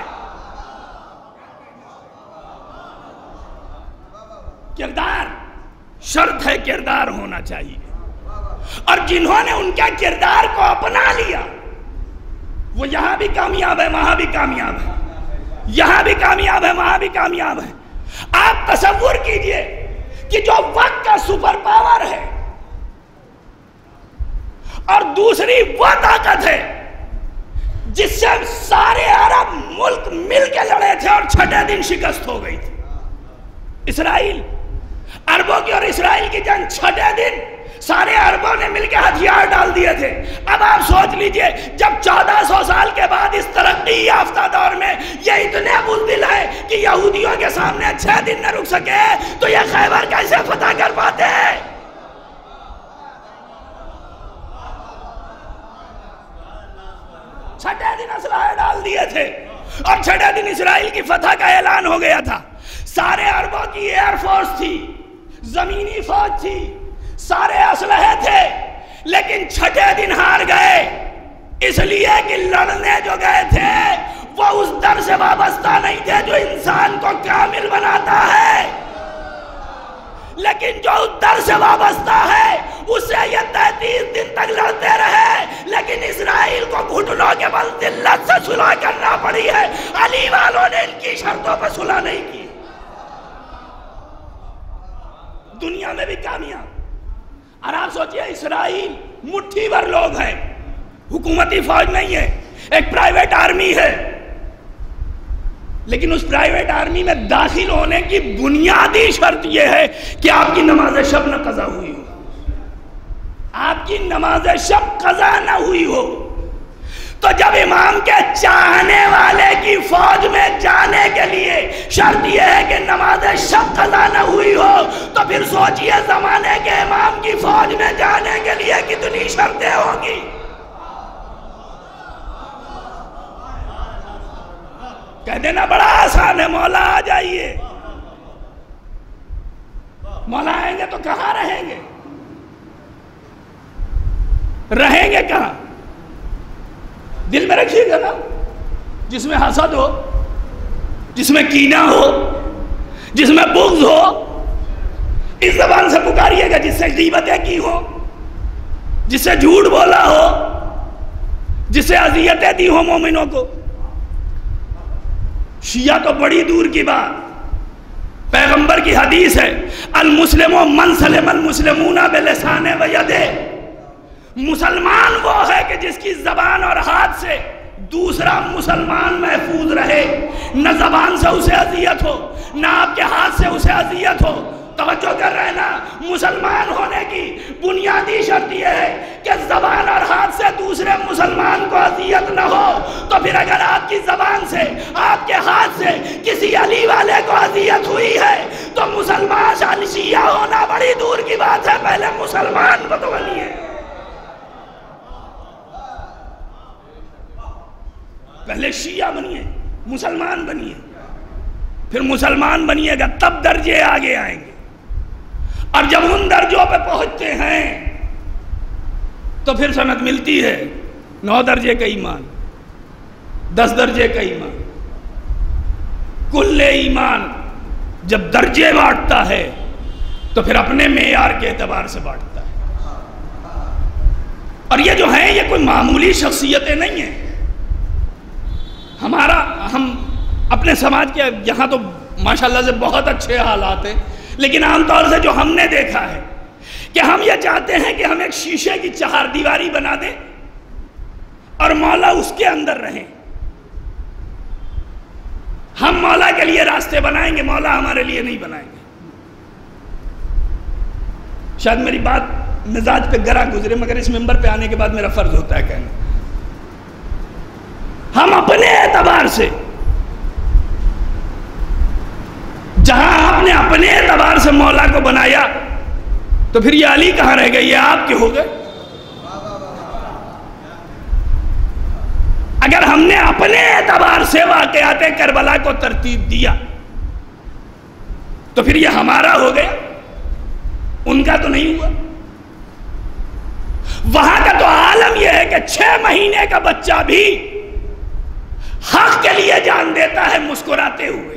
کردار شرط ہے، کردار ہونا چاہیے، اور جنہوں نے ان کے کردار کو اپنا لیا وہ یہاں بھی کامیاب ہے، وہاں بھی کامیاب ہے، یہاں بھی کامیاب ہے، وہاں بھی کامیاب ہے۔ آپ تصور کیجئے کہ جو وقت کا سپر پاور ہے اور دوسری وہ طاقت ہے جس سے سارے عرب ملک مل کے لڑے تھے اور چھٹے دن شکست ہو گئی تھی۔ اسرائیل، عربوں کی اور اسرائیل کی جنگ چھٹے دن سارے عربوں نے مل کے ہتھیار ڈال دیے تھے. اب آپ سوچ لیجئے جب چودہ سو سال کے بعد اس ترقی یافتہ دور میں یہ اتنے بزدل ہے کہ یہودیوں کے سامنے چھ دن نہ رک سکے تو یہ خیبر کیسے فتح کر پاتے ہیں؟ چھٹے دن اسلحے ڈال دیے تھے اور چھٹے دن اسرائیل کی فتح کا اعلان ہو گیا تھا. سارے عربوں کی ایئر فورس تھی، زمینی فوج تھی، سارے اسلحے تھے، لیکن چھٹے دن ہار گئے اس لیے کہ لڑنے جو گئے تھے وہ اس در سے وابستہ نہیں تھے جو انسان کو کامل بناتا ہے، لیکن جو اس در سے وابستہ ہے اس سے یہ تینتیس دن تک لڑتے رہے، لیکن اسرائیل کو گھٹنوں کے بل ذلت سے صلح کرنا پڑی ہے. علی والوں نے ان کی شرطوں پر صلح نہیں کی. دنیا میں بھی کامیاب. اور آپ سوچئے اسرائیل مٹھی بھر لوگ ہیں، حکومتی فوج نہیں ہے، ایک پرائیویٹ آرمی ہے، لیکن اس پرائیویٹ آرمی میں داخل ہونے کی بنیادی شرط یہ ہے کہ آپ کی نماز شب نہ قضا ہوئی ہو. آپ کی نماز شب قضا نہ ہوئی ہو. تو جب امام کے چاہنے والے کی فوج میں جانے کے لیے شرط یہ ہے کہ نماز شب قضا نہ ہوئی ہو تو پھر سوچئے زمانے کے امام کی فوج میں جانے کے لیے کتنی شرطیں ہوں گی. کہہ دینا بڑا آسان ہے، مولا آ جائیے. مولا آئیں گے تو کہاں رہیں گے؟ رہیں گے کہاں؟ دل میں رکھیے گا نا. جس میں حسد ہو، جس میں کینہ ہو، جس میں بغض ہو، اس زبان سے پکاریے گا. جس سے غیبتیں کی ہو، جس سے جھوٹ بولا ہو، جس سے اذیتیں دی ہو مومنوں کو. شیعہ تو بڑی دور کی بات. پیغمبر کی حدیث ہے المسلم من سلم المسلمون بلسانہ و یدہ. مسلمان وہ ہے کہ جس کی زبان اور ہاتھ سے دوسرا مسلمان محفوظ رہے، نہ زبان سے اسے اذیت ہو، نہ آپ کے ہاتھ سے اسے اذیت ہو. توجہ کر رہے نا، مسلمان ہونے کی بنیادی شرط یہ ہے کہ زبان اور ہاتھ سے دوسرے مسلمان کو اذیت نہ ہو. تو پھر اگر آپ کی زبان سے، آپ کے ہاتھ سے کسی علی والے کو اذیت ہوئی ہے تو مسلمان شیعہ ہونا بڑی دور کی بات ہے. پہلے مسلمان کو تو بنیے، پہلے شیعہ بنیے، مسلمان بنیے، پھر مسلمان بنیے گا تب درجے آگے آئیں گے. اور جب ان درجوں پہ پہنچتے ہیں تو پھر سند ملتی ہے نو درجے کا ایمان، دس درجے کا ایمان. کل ایمان جب درجے بانٹتا ہے تو پھر اپنے معیار کے اعتبار سے بانٹتا ہے. اور یہ جو ہیں یہ کوئی معمولی شخصیتیں نہیں ہیں. ہمارا ہم اپنے سماج کے یہاں تو ماشاءاللہ سے بہت اچھے حالات ہیں، لیکن عام طور سے جو ہم نے دیکھا ہے کہ ہم یہ چاہتے ہیں کہ ہم ایک شیشے کی چہار دیواری بنا دیں اور مولا اس کے اندر رہیں. ہم مولا کے لیے راستے بنائیں گے، مولا ہمارے لیے نہیں بنائیں گے. شاید میری بات مزاج پہ گرا گزرے، مگر اس ممبر پہ آنے کے بعد میرا فرض ہوتا ہے کہنا. ہم اپنے اعتبار سے، جہاں آپ نے اپنے اعتبار سے مولا کو بنایا تو پھر یہ علی کہاں رہ گئے؟ یہ آپ کے ہو گئے. اگر ہم نے اپنے اعتبار سے واقعات کربلا کو ترتیب دیا تو پھر یہ ہمارا ہو گیا، ان کا تو نہیں ہوا. وہاں کا تو عالم یہ ہے کہ چھ مہینے کا بچہ بھی حق کے لیے جان دیتا ہے مسکراتے ہوئے.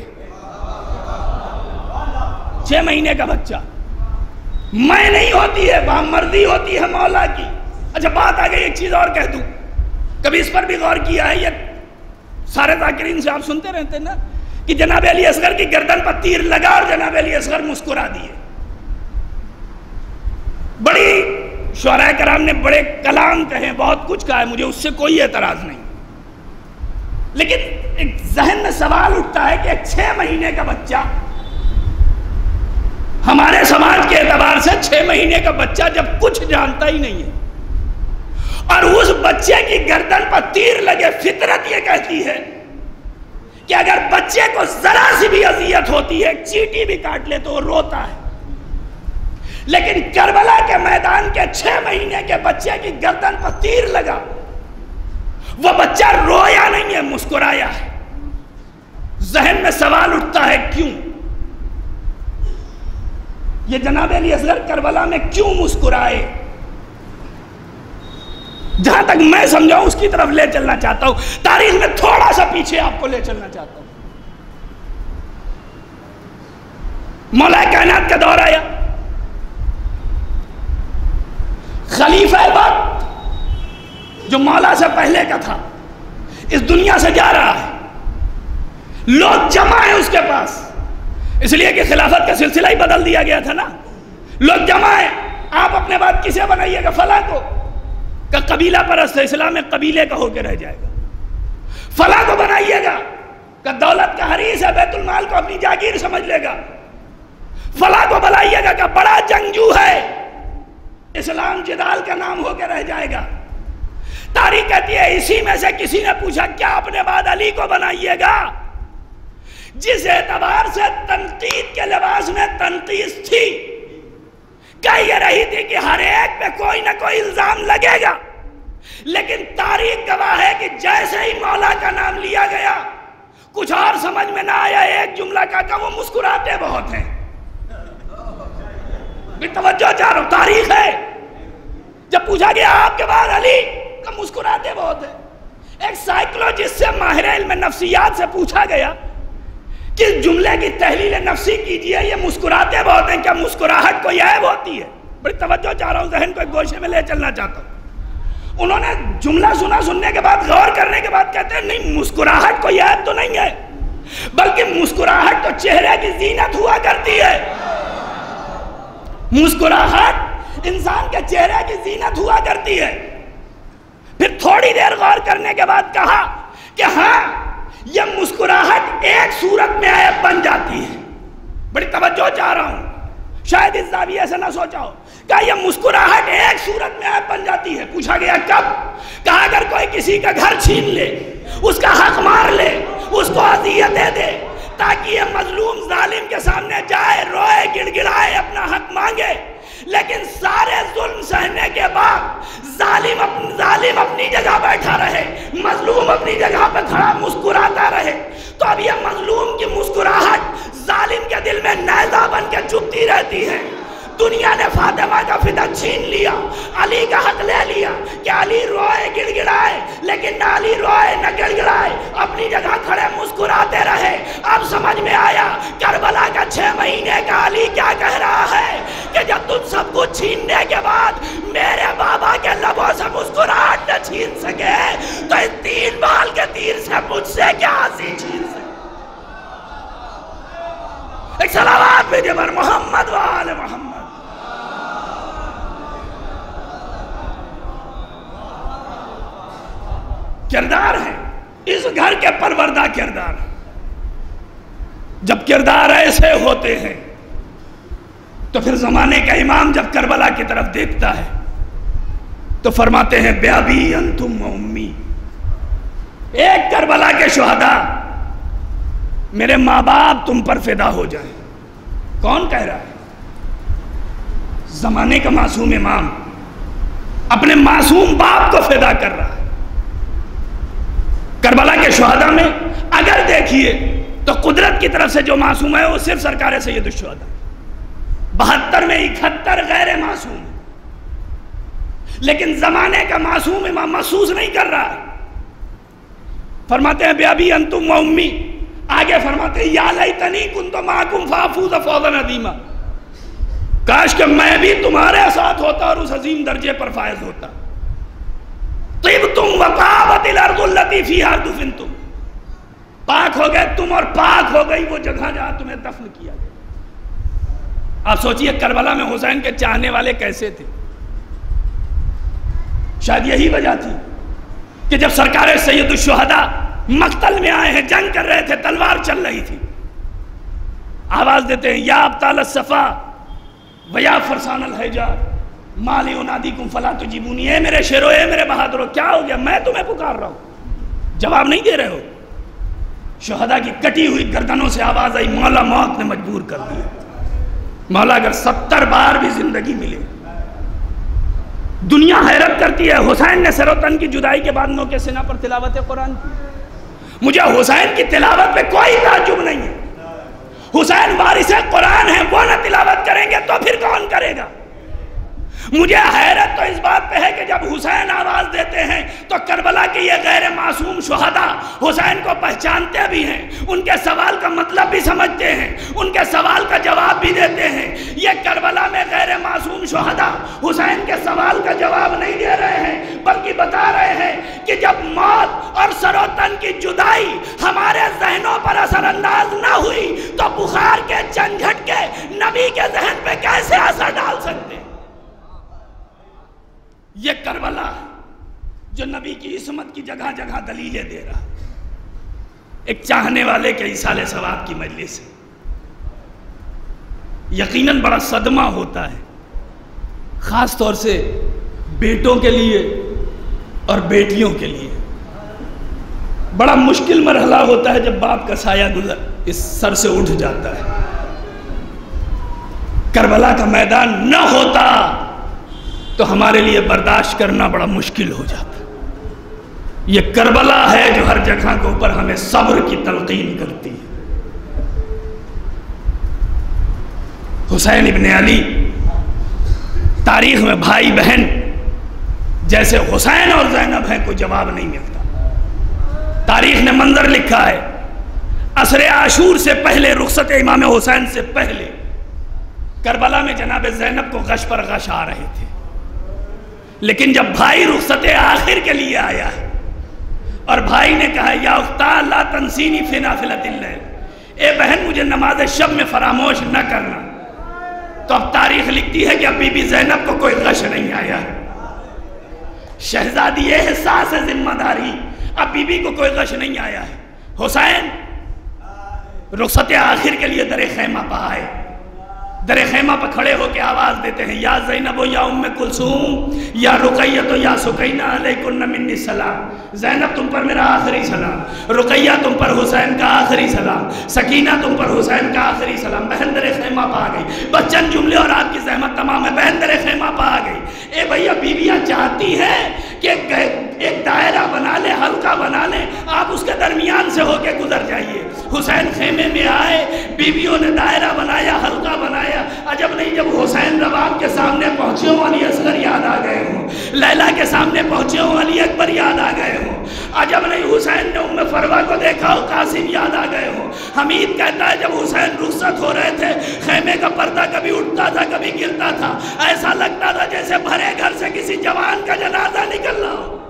چھ مہینے کا بچہ، میں نہیں ہوتی ہے، مرضی ہوتی ہے مولا کی. اچھا بات آ گئی، ایک چیز اور کہہ دوں، کبھی اس پر بھی غور کیا ہے؟ یہ سارے ذاکرین سے آپ سنتے رہتے ہیں نا کہ جناب علی اصغر کی گردن پر تیر لگا اور جناب علی اصغر مسکرا دیے. بڑی شعراء کرام نے بڑے کلام کہے، بہت کچھ کہا ہے، مجھے اس سے کوئی اعتراض نہیں، لیکن ایک ذہن میں سوال اٹھتا ہے کہ ایک چھ مہینے کا بچہ ہمارے سماج کے اعتبار سے چھ مہینے کا بچہ جب کچھ جانتا ہی نہیں ہے اور اس بچے کی گردن پر تیر لگے، فطرت یہ کہتی ہے کہ اگر بچے کو ذرا سی بھی اذیت ہوتی ہے، چیٹی بھی کاٹ لے تو وہ روتا ہے، لیکن کربلا کے میدان کے چھ مہینے کے بچے کی گردن پر تیر لگا، وہ بچہ رویا نہیں ہے، مسکرایا ہے۔ ذہن میں سوال اٹھتا ہے کیوں؟ یہ جناب علی اصغر کربلا میں کیوں مسکرائے؟ جہاں تک میں سمجھاؤں اس کی طرف لے چلنا چاہتا ہوں، تاریخ میں تھوڑا سا پیچھے آپ کو لے چلنا چاہتا ہوں۔ مولا کائنات کا دور آیا، خلیفہ وقت جو مولا سے پہلے کا تھا اس دنیا سے جا رہا ہے، لوگ جمع ہیں اس کے پاس، اس لیے کہ خلافت کا سلسلہ ہی بدل دیا گیا تھا نا۔ لوگ جمع ہیں، آپ اپنے بعد کسے بنائیے گا؟ فلاں کو، کہ قبیلہ پرست ہے، اسلام میں قبیلے کا ہو کے رہ جائے گا۔ فلاں کو بنائیے گا کہ دولت کا حریص ہے، بیت المال کو اپنی جاگیر سمجھ لے گا۔ فلاں کو بنائیے گا کہ بڑا جنگجو ہے، اسلام جدال کا نام ہو کے رہ جائے گا۔ تاریخ کہتی ہے اسی میں سے کسی نے پوچھا کیا اپنے بعد علی کو بنائیے گا؟ جس اعتبار سے تنقید کے لباس میں تنقید تھی، کہہ یہ رہی تھی کہ ہر ایک پہ کوئی نہ کوئی الزام لگے گا، لیکن تاریخ گواہ ہے کہ جیسے ہی مولا کا نام لیا گیا کچھ اور سمجھ میں نہ آیا، ایک جملہ کا کہ وہ مسکراتے بہت ہیں۔ بھی توجہ چاہ رہا ہوں، تاریخ ہے، جب پوچھا گیا آپ کے بعد علی، کہ مسکراتے بہت ہیں۔ ایک سائیکولوجسٹ سے، ماہر علم نفسیات سے پوچھا گیا کہ جملے کی تحلیل نفسی کیجئے، یہ مسکراتے بہت ہیں، کیا مسکراہٹ کوئی عیب ہوتی ہے؟ بڑی توجہ چاہ رہا ہوں، ذہن کو ایک گوشے میں لے چلنا چاہتا ہوں۔ انہوں نے جملہ سنا، سننے کے بعد غور کرنے کے بعد کہتے ہیں نہیں، مسکراہٹ کوئی عیب تو نہیں ہے، بلکہ مسکراہٹ تو چہرے کی زینت ہوا کرتی ہے۔ مسکراہٹ انسان کے چہرے کی زینت ہوا کرتی ہے۔ پھر تھوڑی دیر غور کرنے کے بعد کہا کہ ہاں، یہ مسکراہٹ ایک صورت میں عیب بن جاتی ہے۔ بڑی توجہ چاہ رہا ہوں، شاید اس زاویے سے نہ سوچا ہو، کہ یہ مسکراہٹ ایک صورت میں عیب بن جاتی ہے۔ پوچھا گیا کب؟ کہا اگر کوئی کسی کا گھر چھین لے، اس کا حق مار لے، اس کو اذیتیں دے، تاکہ یہ مظلوم ظالم کے سامنے جائے، روئے، گڑ گڑائے، اپنا حق مانگے، لیکن سارے ظلم سہنے کے بعد ظالم اپنی ظالم اپنی جگہ بیٹھا رہے، مظلوم اپنی جگہ پہ کھڑا مسکراتا رہے، تو اب یہ مظلوم کی مسکراہٹ ظالم کے دل میں نیزہ بن کے چبھتی رہتی ہے۔ دنیا نے فاطمہ کا فدا چھین لیا، علی کا حق لے لیا کہ علی روئے، گڑ گڑائے، لیکن نہ علی روئے نہ گڑ گڑائے، اپنی جگہ کھڑے مسکراتے رہے۔ اب سمجھ میں آیا کربلا کا چھ مہینے کا علی کیا کہہ رہا ہے کہ جب تم سب کچھ چھیننے کے بعد میرے بابا کے لبوں سے مسکراہٹ نہ چھین سکے تو اس تین بال کے تیر سے مجھ سے کیا ہنسی چھین سکے؟ ایک صلوات بھیجے بر محمد و آل محمد۔ کردار ہے، اس گھر کے پروردہ کردار۔ جب کردار ایسے ہوتے ہیں تو پھر زمانے کا امام جب کربلا کی طرف دیکھتا ہے تو فرماتے ہیں بیابی انتم و امی، ایک کربلا کے شہداء، میرے ماں باپ تم پر فدا ہو جائیں۔ کون کہہ رہا ہے؟ زمانے کا معصوم امام اپنے معصوم باپ کو فدا کر رہا ہے۔ کربلا کے شہداء میں اگر دیکھیے تو قدرت کی طرف سے جو معصوم ہے وہ صرف سرکار سید الشہداء، بہتر میں اکہتر غیر معصوم ہے، لیکن زمانے کا معصوم امام محسوس نہیں کر رہا ہے۔ فرماتے ہیں بیابی انتم و امی، آگے فرماتے ہیں یا لیتنی کنت معکم فافوز فوزا عظیما، کاش کہ میں بھی تمہارے ساتھ ہوتا اور اس عظیم درجے پر فائز ہوتا۔ طبتم وطابت الارض التي فيها دفنتم، پاک ہو گئے تم اور پاک ہو گئی وہ جگہ جہاں تمہیں دفن کیا گیا۔ آپ سوچئے کربلا میں حسین کے چاہنے والے کیسے تھے؟ شاید یہی وجہ تھی کہ جب سرکار سید الشہداء مقتل میں آئے ہیں، جنگ کر رہے تھے، تلوار چل رہی تھی، آواز دیتے ہیں یا ابطال الصفا ویا فرسان الحجار مالی انادیکم فلا تجیبونی، اے میرے شیرو، اے میرے بہادرو، کیا ہو گیا؟ میں تمہیں پکار رہا ہوں، جواب نہیں دے رہے ہو؟ شہداء کی کٹی ہوئی گردنوں سے آواز آئی، مولا موت نے مجبور کر دیا۔ مولا اگر ستر بار بھی زندگی ملے، دنیا حیرت کرتی ہے۔ حسین نے سر و تن کی جدائی کے بعد نو کے سینہ پر تلاوت قرآن کی۔ مجھے حسین کی تلاوت پہ کوئی تعجب نہیں ہے۔ حسین وارث قرآن ہیں، وہ نہ تلاوت کریں گے تو پھر کون کرے گا؟ مجھے حیرت تو اس بات پہ ہے کہ جب حسین آواز دیتے ہیں تو کربلا کے یہ غیر معصوم شہداء حسین کو پہچانتے بھی ہیں، ان کے سوال کا مطلب بھی سمجھتے ہیں، ان کے سوال کا جواب بھی دیتے ہیں۔ یہ کربلا میں غیر معصوم شہداء حسین کے سوال کا جواب نہیں دے رہے ہیں، بلکہ بتا رہے ہیں کہ جب موت اور سر و تن کی جدائی ہمارے ذہنوں پر اثر انداز نہ ہوئی تو بخار کے چنگھٹ کے نبی کے ذہن پہ کیسے اثر ڈال سکتے ہیں؟ یہ کربلا جو نبی کی عصمت کی جگہ جگہ دلیلیں دے رہا، ایک چاہنے والے کے ایصال ثواب کی مجلس ہے، یقیناً بڑا صدمہ ہوتا ہے، خاص طور سے بیٹوں کے لیے اور بیٹیوں کے لیے۔ بڑا مشکل مرحلہ ہوتا ہے جب باپ کا سایہ گزر اس سر سے اٹھ جاتا ہے۔ کربلا کا میدان نہ ہوتا تو ہمارے لیے برداشت کرنا بڑا مشکل ہو جاتا۔ یہ کربلا ہے جو ہر جگہ کے اوپر ہمیں صبر کی تلقین کرتی ہے۔ حسین ابن علی تاریخ میں بھائی بہن جیسے حسین اور زینب ہیں، کوئی جواب نہیں ملتا۔ تاریخ نے منظر لکھا ہے، عصر عاشور سے پہلے، رخصت امام حسین سے پہلے کربلا میں جناب زینب کو غش پر غش آ رہے تھے، لیکن جب بھائی رخصت آخر کے لیے آیا ہے اور بھائی نے کہا یا اختہ لا تنسینی فی نافلۃ اللیل، اے بہن مجھے نماز شب میں فراموش نہ کرنا، تو اب تاریخ لکھتی ہے کہ اب بی بی زینب کو کوئی غش نہیں آیا۔ شہزادی احساس ذمہ داری، اب بی بی کو کوئی غش نہیں آیا ہے۔ حسین رخصت آخر کے لیے در خیمہ پہ آئے، در خیمہ پہ کھڑے ہو کے آواز دیتے ہیں یا زینب یا ام کلثوم یا رقیہ یا سکینہ علیکن منی السلام، زینب تم پر میرا آخری سلام، رقیہ تم پر حسین کا آخری سلام، سکینہ تم پر حسین کا آخری سلام۔ بہن در خیمہ پہ آ گئی، بس چند جملے اور آپ کی زحمت تمام ہے، بہن در خیمہ پہ آ گئی۔ اے بھیا بیویاں چاہتی ہیں کہ ایک دائرہ بنا لے، حلقہ بنا لے، آپ اس کے درمیان سے ہو کے گزر جائیے۔ حسین خیمے میں آئے، بیویوں نے دائرہ بنایا، حلقہ بنایا۔ عجب نہیں جب حسین رباب کے سامنے پہنچے ہوں علی اصغر یاد آ گئے ہوں، لیلا کے سامنے پہنچے ہوں علی اکبر یاد آ گئے ہوں، عجب نہیں حسین نے ام فروہ کو دیکھا ہو قاسم یاد آ گئے ہوں۔ حمید کہتا ہے جب حسین رخصت ہو رہے تھے خیمے کا پردہ کبھی اٹھتا تھا کبھی گرتا تھا، ایسا لگتا تھا جیسے بھرے گھر سے کسی جوان کا جنازہ نکل رہا ہو۔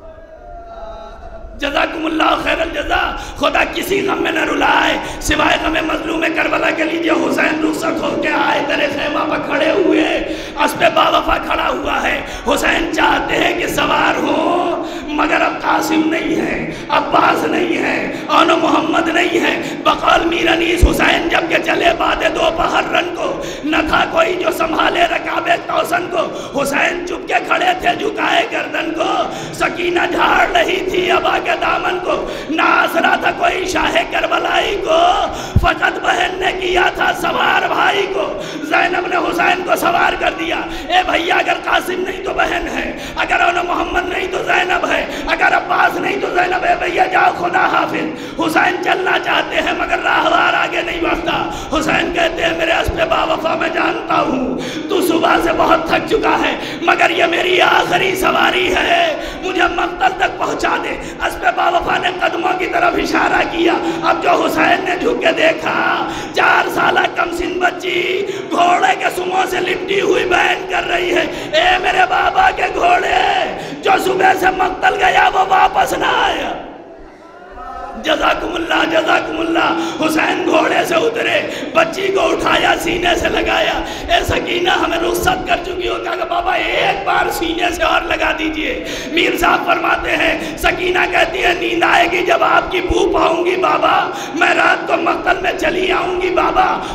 جزاکم اللہ خیر الجزا، خدا کسی غم میں نہ رلائے سوائے غم مظلوم کربلا کے لیجئے۔ حسین رخصت ہو کے آئے، در خیمہ پر کھڑے ہوئے، اس پہ باوفا کھڑا ہوا ہے۔ حسین چاہتے ہیں کہ سوار ہو، مگر اب قاسم نہیں ہے، عباس نہیں ہے، آن محمد نہیں ہے۔ بقول میر انیس حسین جب کہ چلے بعد دو پہر رن کو، نہ تھا کوئی جو سنبھالے رکاب توسن کو۔ حسین چپ کے کھڑے تھے جھکائے گردن کو، سکینہ جھاڑ رہی تھی ابا کے دامن کو، نہ آسرا تھا کوئی شاہ کربلائی کو، فقط بہن نے کیا تھا سوار بھائی کو۔ زینب نے حسین کو سوار کر دیا۔ اے بھیا اگر قاسم نہیں تو بہن ہے، اگر اون محمد نہیں تو زینب ہے، اگر عباس نہیں تو زینب ہے۔ بھیا جاؤ خدا حافظ۔ حسین چلنا چاہتے ہیں مگر راہوار آگے نہیں بڑھتا۔ حسین کہتے ہیں میرے اسب باوفا میں جانتا ہوں تو صبح سے بہت تھک چکا ہے، مگر یہ میری آخری سواری ہے، مجھے مقتل تک پہنچا دے۔ اسب باوفا نے قدموں کی طرف اشارہ کیا۔ اب جو حسین نے جھک کے دیکھا، چار سالہ کم سن بچی گھوڑے کے سموں سے لپٹی ہوئی بہن کر رہی ہے، اے میرے بابا کے گھوڑے جو صبح سے مقتل گیا وہ واپس نہ آیا۔ جزاکم اللہ جزاکم اللہ۔ حسین گھوڑے سے اترے، بچی کو اٹھایا سینے سے لگایا۔ اے سکینہ ہمیں رخصت کر چکی ہو، کہا کہ بابا ایک بار سینے سے اور لگا دیجئے۔ میر صاحب فرماتے ہیں سکینہ کہتی ہے نیند آئے گی جب آپ کی بو پاؤں گی بابا، میں رات کو مقتل میں چلی آؤں گی بابا۔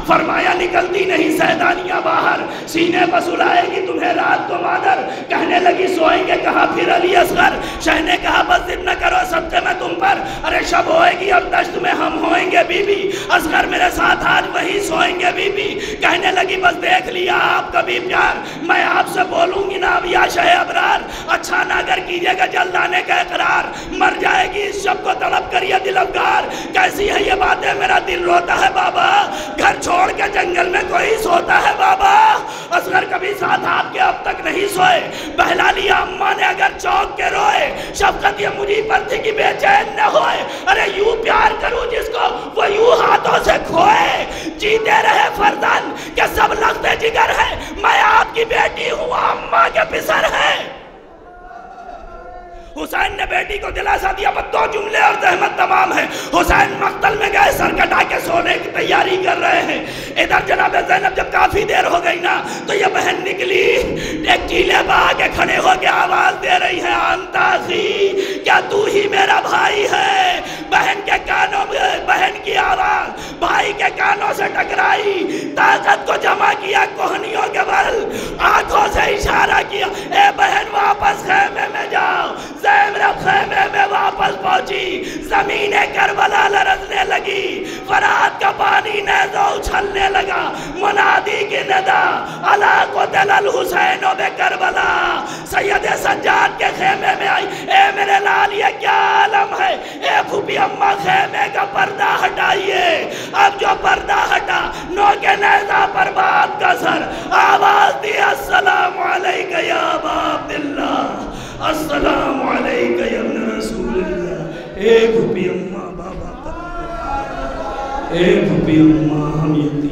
فرمایا نکلتی نہیں سیدانیاں باہر، سینے پر سلائے گی تمہیں رات کو مادر، کہنے لگی سوئیں گے کہا پھر علی اصغر، شہ نے کہا بس ضد نہ کرو صدقے میں تم پر، ارے شب ہوئے گی اب دشت میں ہم ہوئیں گے بی بی، اصغر میرے ساتھ آج وہی سوئیں گے بی بی، کہنے لگی بس دیکھ لیا آپ کا بھی پیار، میں آپ سے بولوں گی نا اب یا شہ ابرار، اچھا نہ اگر کیجئے گا جلد آنے کا اقرار، مر جائے گی اس شب کو تڑپ کر یہ دل افگار، کیسی ہے یہ باتیں میرا دل روتا ہے بابا، گھر چھوڑ کے جنگل میں کوئی سوتا ہے بابا، اصغر کبھی ساتھ آپ کے اب تک نہیں سوئے، بہلا لیا اماں نے اگر چوک کے روئے، شفقت یہ مجھے پر تھی کہ بے چین نہ ہوئے، ارے یوں پیار کروں جس کو وہ یوں ہاتھوں سے کھوئے، جیتے رہے فرزند کہ سب لگتے جگر ہے، میں آپ کی بیٹی ہوں اماں کے پسر ہے۔ حسین نے بیٹی کو دلاسا دیا، بس دو جملے اور زحمت تمام ہے، حسین مقتل میں گئے سر کٹا کے سونے کی تیاری کر رہے ہیں، ادھر جناب زینب جب کافی دیر ہو گئی نا تو یہ بہن نکلی، ایک چیلے پہ آ کے کھڑے ہو کے آواز دے رہی ہے انتاخی کیا تو ہی میرا بھائی ہے، بہن کے کانوں میں بہن کی آواز بھائی کے کانوں سے ٹکرائی، طاقت کو جمع کیا کوہنیوں کے بل، آنکھوں سے اشارہ کیا اے بہن واپس خیمے میں جاؤ، زینب خیمے میں واپس پہنچی، زمین کربلا لرزنے لگی، فرات کا پانی نیزہ اچھلنے لگا، منادی کی ندا علا قتل الحسین بے کربلا، سید سجاد کے خیمے میں آئی، اے میرے لال یہ کیا عالم ہے، اے پھوپی اماں خیمے کا پردہ ہٹائیے، اب جو پردہ ہٹا نو کے نیزہ پر بات کا سر، آواز دی السلام علیکہ یا ابا عبداللہ، السلام علیکہ یا ابن رسول اللہ، اے پھوپی اماں بابا قدر، اے پھوپی اماں ہم یتیم،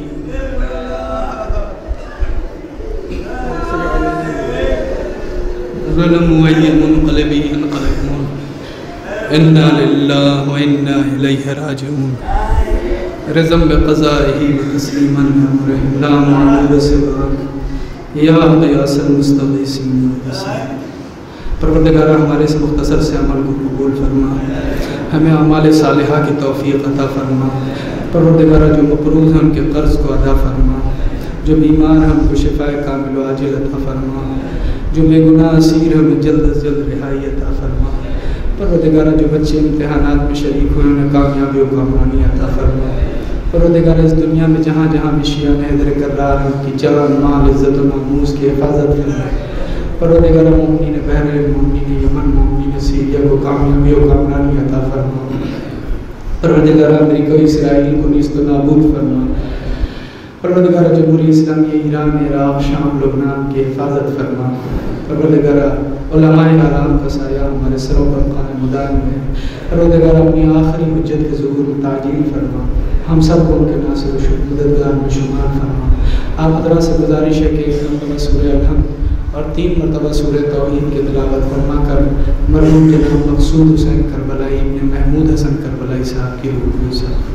ظلم وی منقلبی انقلبون، انا للہ و انا الیہ راجعون، رضم بقضائہی و تسلیما امرہ لا معبود سواک، یا قیاس المستغیثین و حسین۔ پروردگارہ ہمارے اس مختصر سے عمل کو قبول فرما، ہمیں اعمال صالحہ کی توفیق عطا فرما، پروردگارہ جو مقروض ہیں ان کے قرض کو ادا فرما، جو بیمار ہیں ان کو شفاء کامل و عاجل عطا فرما، جو بے گناہ اسیر ہیں انہیں جلد از جلد رہائی عطا فرما، پروردگارہ جو بچے امتحانات میں شریک ہوئے انہیں کامیابی و کامرانی عطا فرما، پروردگارہ اس دنیا میں جہاں جہاں بھی شیعہ حیدر کرار ہیں ان کی جان مال عزت و ناموس کی حفاظت فرما، پروردگارہ مومنین بحرین مومنین یمن مومنین سیریا کو کامیابی و کامرانی عطا فرما، پروردگارہ امریکہ و اسرائیل کو نیست و نابود فرما، پروردگارہ جمہوری اسلامی ایران عراق شام لبنان کی حفاظت فرما، پروردگارہ علماء حرام کا سایہ ہمارے سروں پر قائم مدائم ہے، پروردگارہ اپنی آخری حجت کے ظہور میں تعجیل فرما، ہم سب کو ان کے ناصر و مددگار میں شمار فرما، آپ حضرات سے گزارش ہے کہ ایک مرتبہ سورہ الحمد اور تین مرتبہ سورہ توحید کی تلاوت فرما کر مرحوم جناب مقصود حسین کربلائی ابن محمود حسن کربلائی صاحب کی روح کو صاحب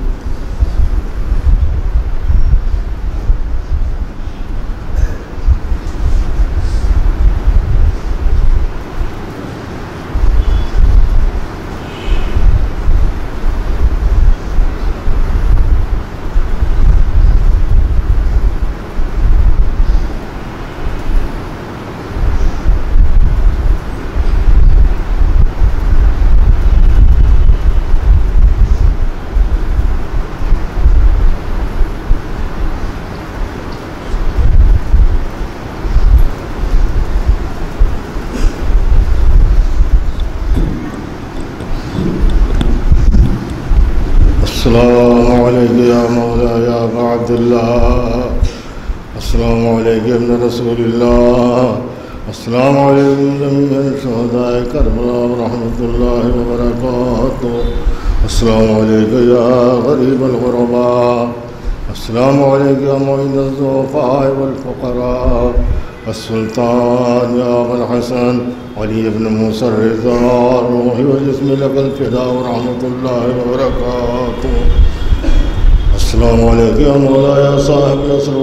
السلام علیکم یا مولا یا ابا عبداللہ، السلام علیکم ابن رسول اللہ، السلام علیکم جمیع شہداء کربلا ورحمۃ اللہ وبرکاتہ، السلام علیکم یا غریب الغرباء، السلام علیکم یا معین الضعفاء والفقراء، السلطان یا ابا الحسن علی ابن موسیٰ الرضا، روح و جسم لک الفداء ورحمۃ اللہ وبرکاتہ، السلام علیکم یا مولا یا صاحب العصر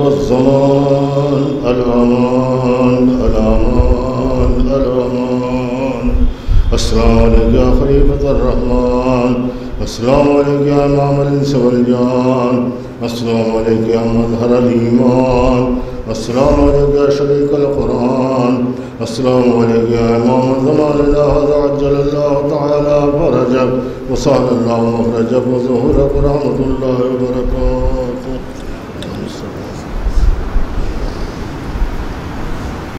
والزمان، الامان الامان الامان، السلام علیکم یا خلیفۃ الرحمن، السلام علیکم یا امام الانس والجان، السلام علیکم یا مظہر الایمان، السلام علیکم یا شریک القرآن، السلام علیکم یا امام الزمان الہ عجل اللہ تعالی فرجک وسهل اللہ مخرجک وظہورک ورحمۃ اللہ وبرکاتہ۔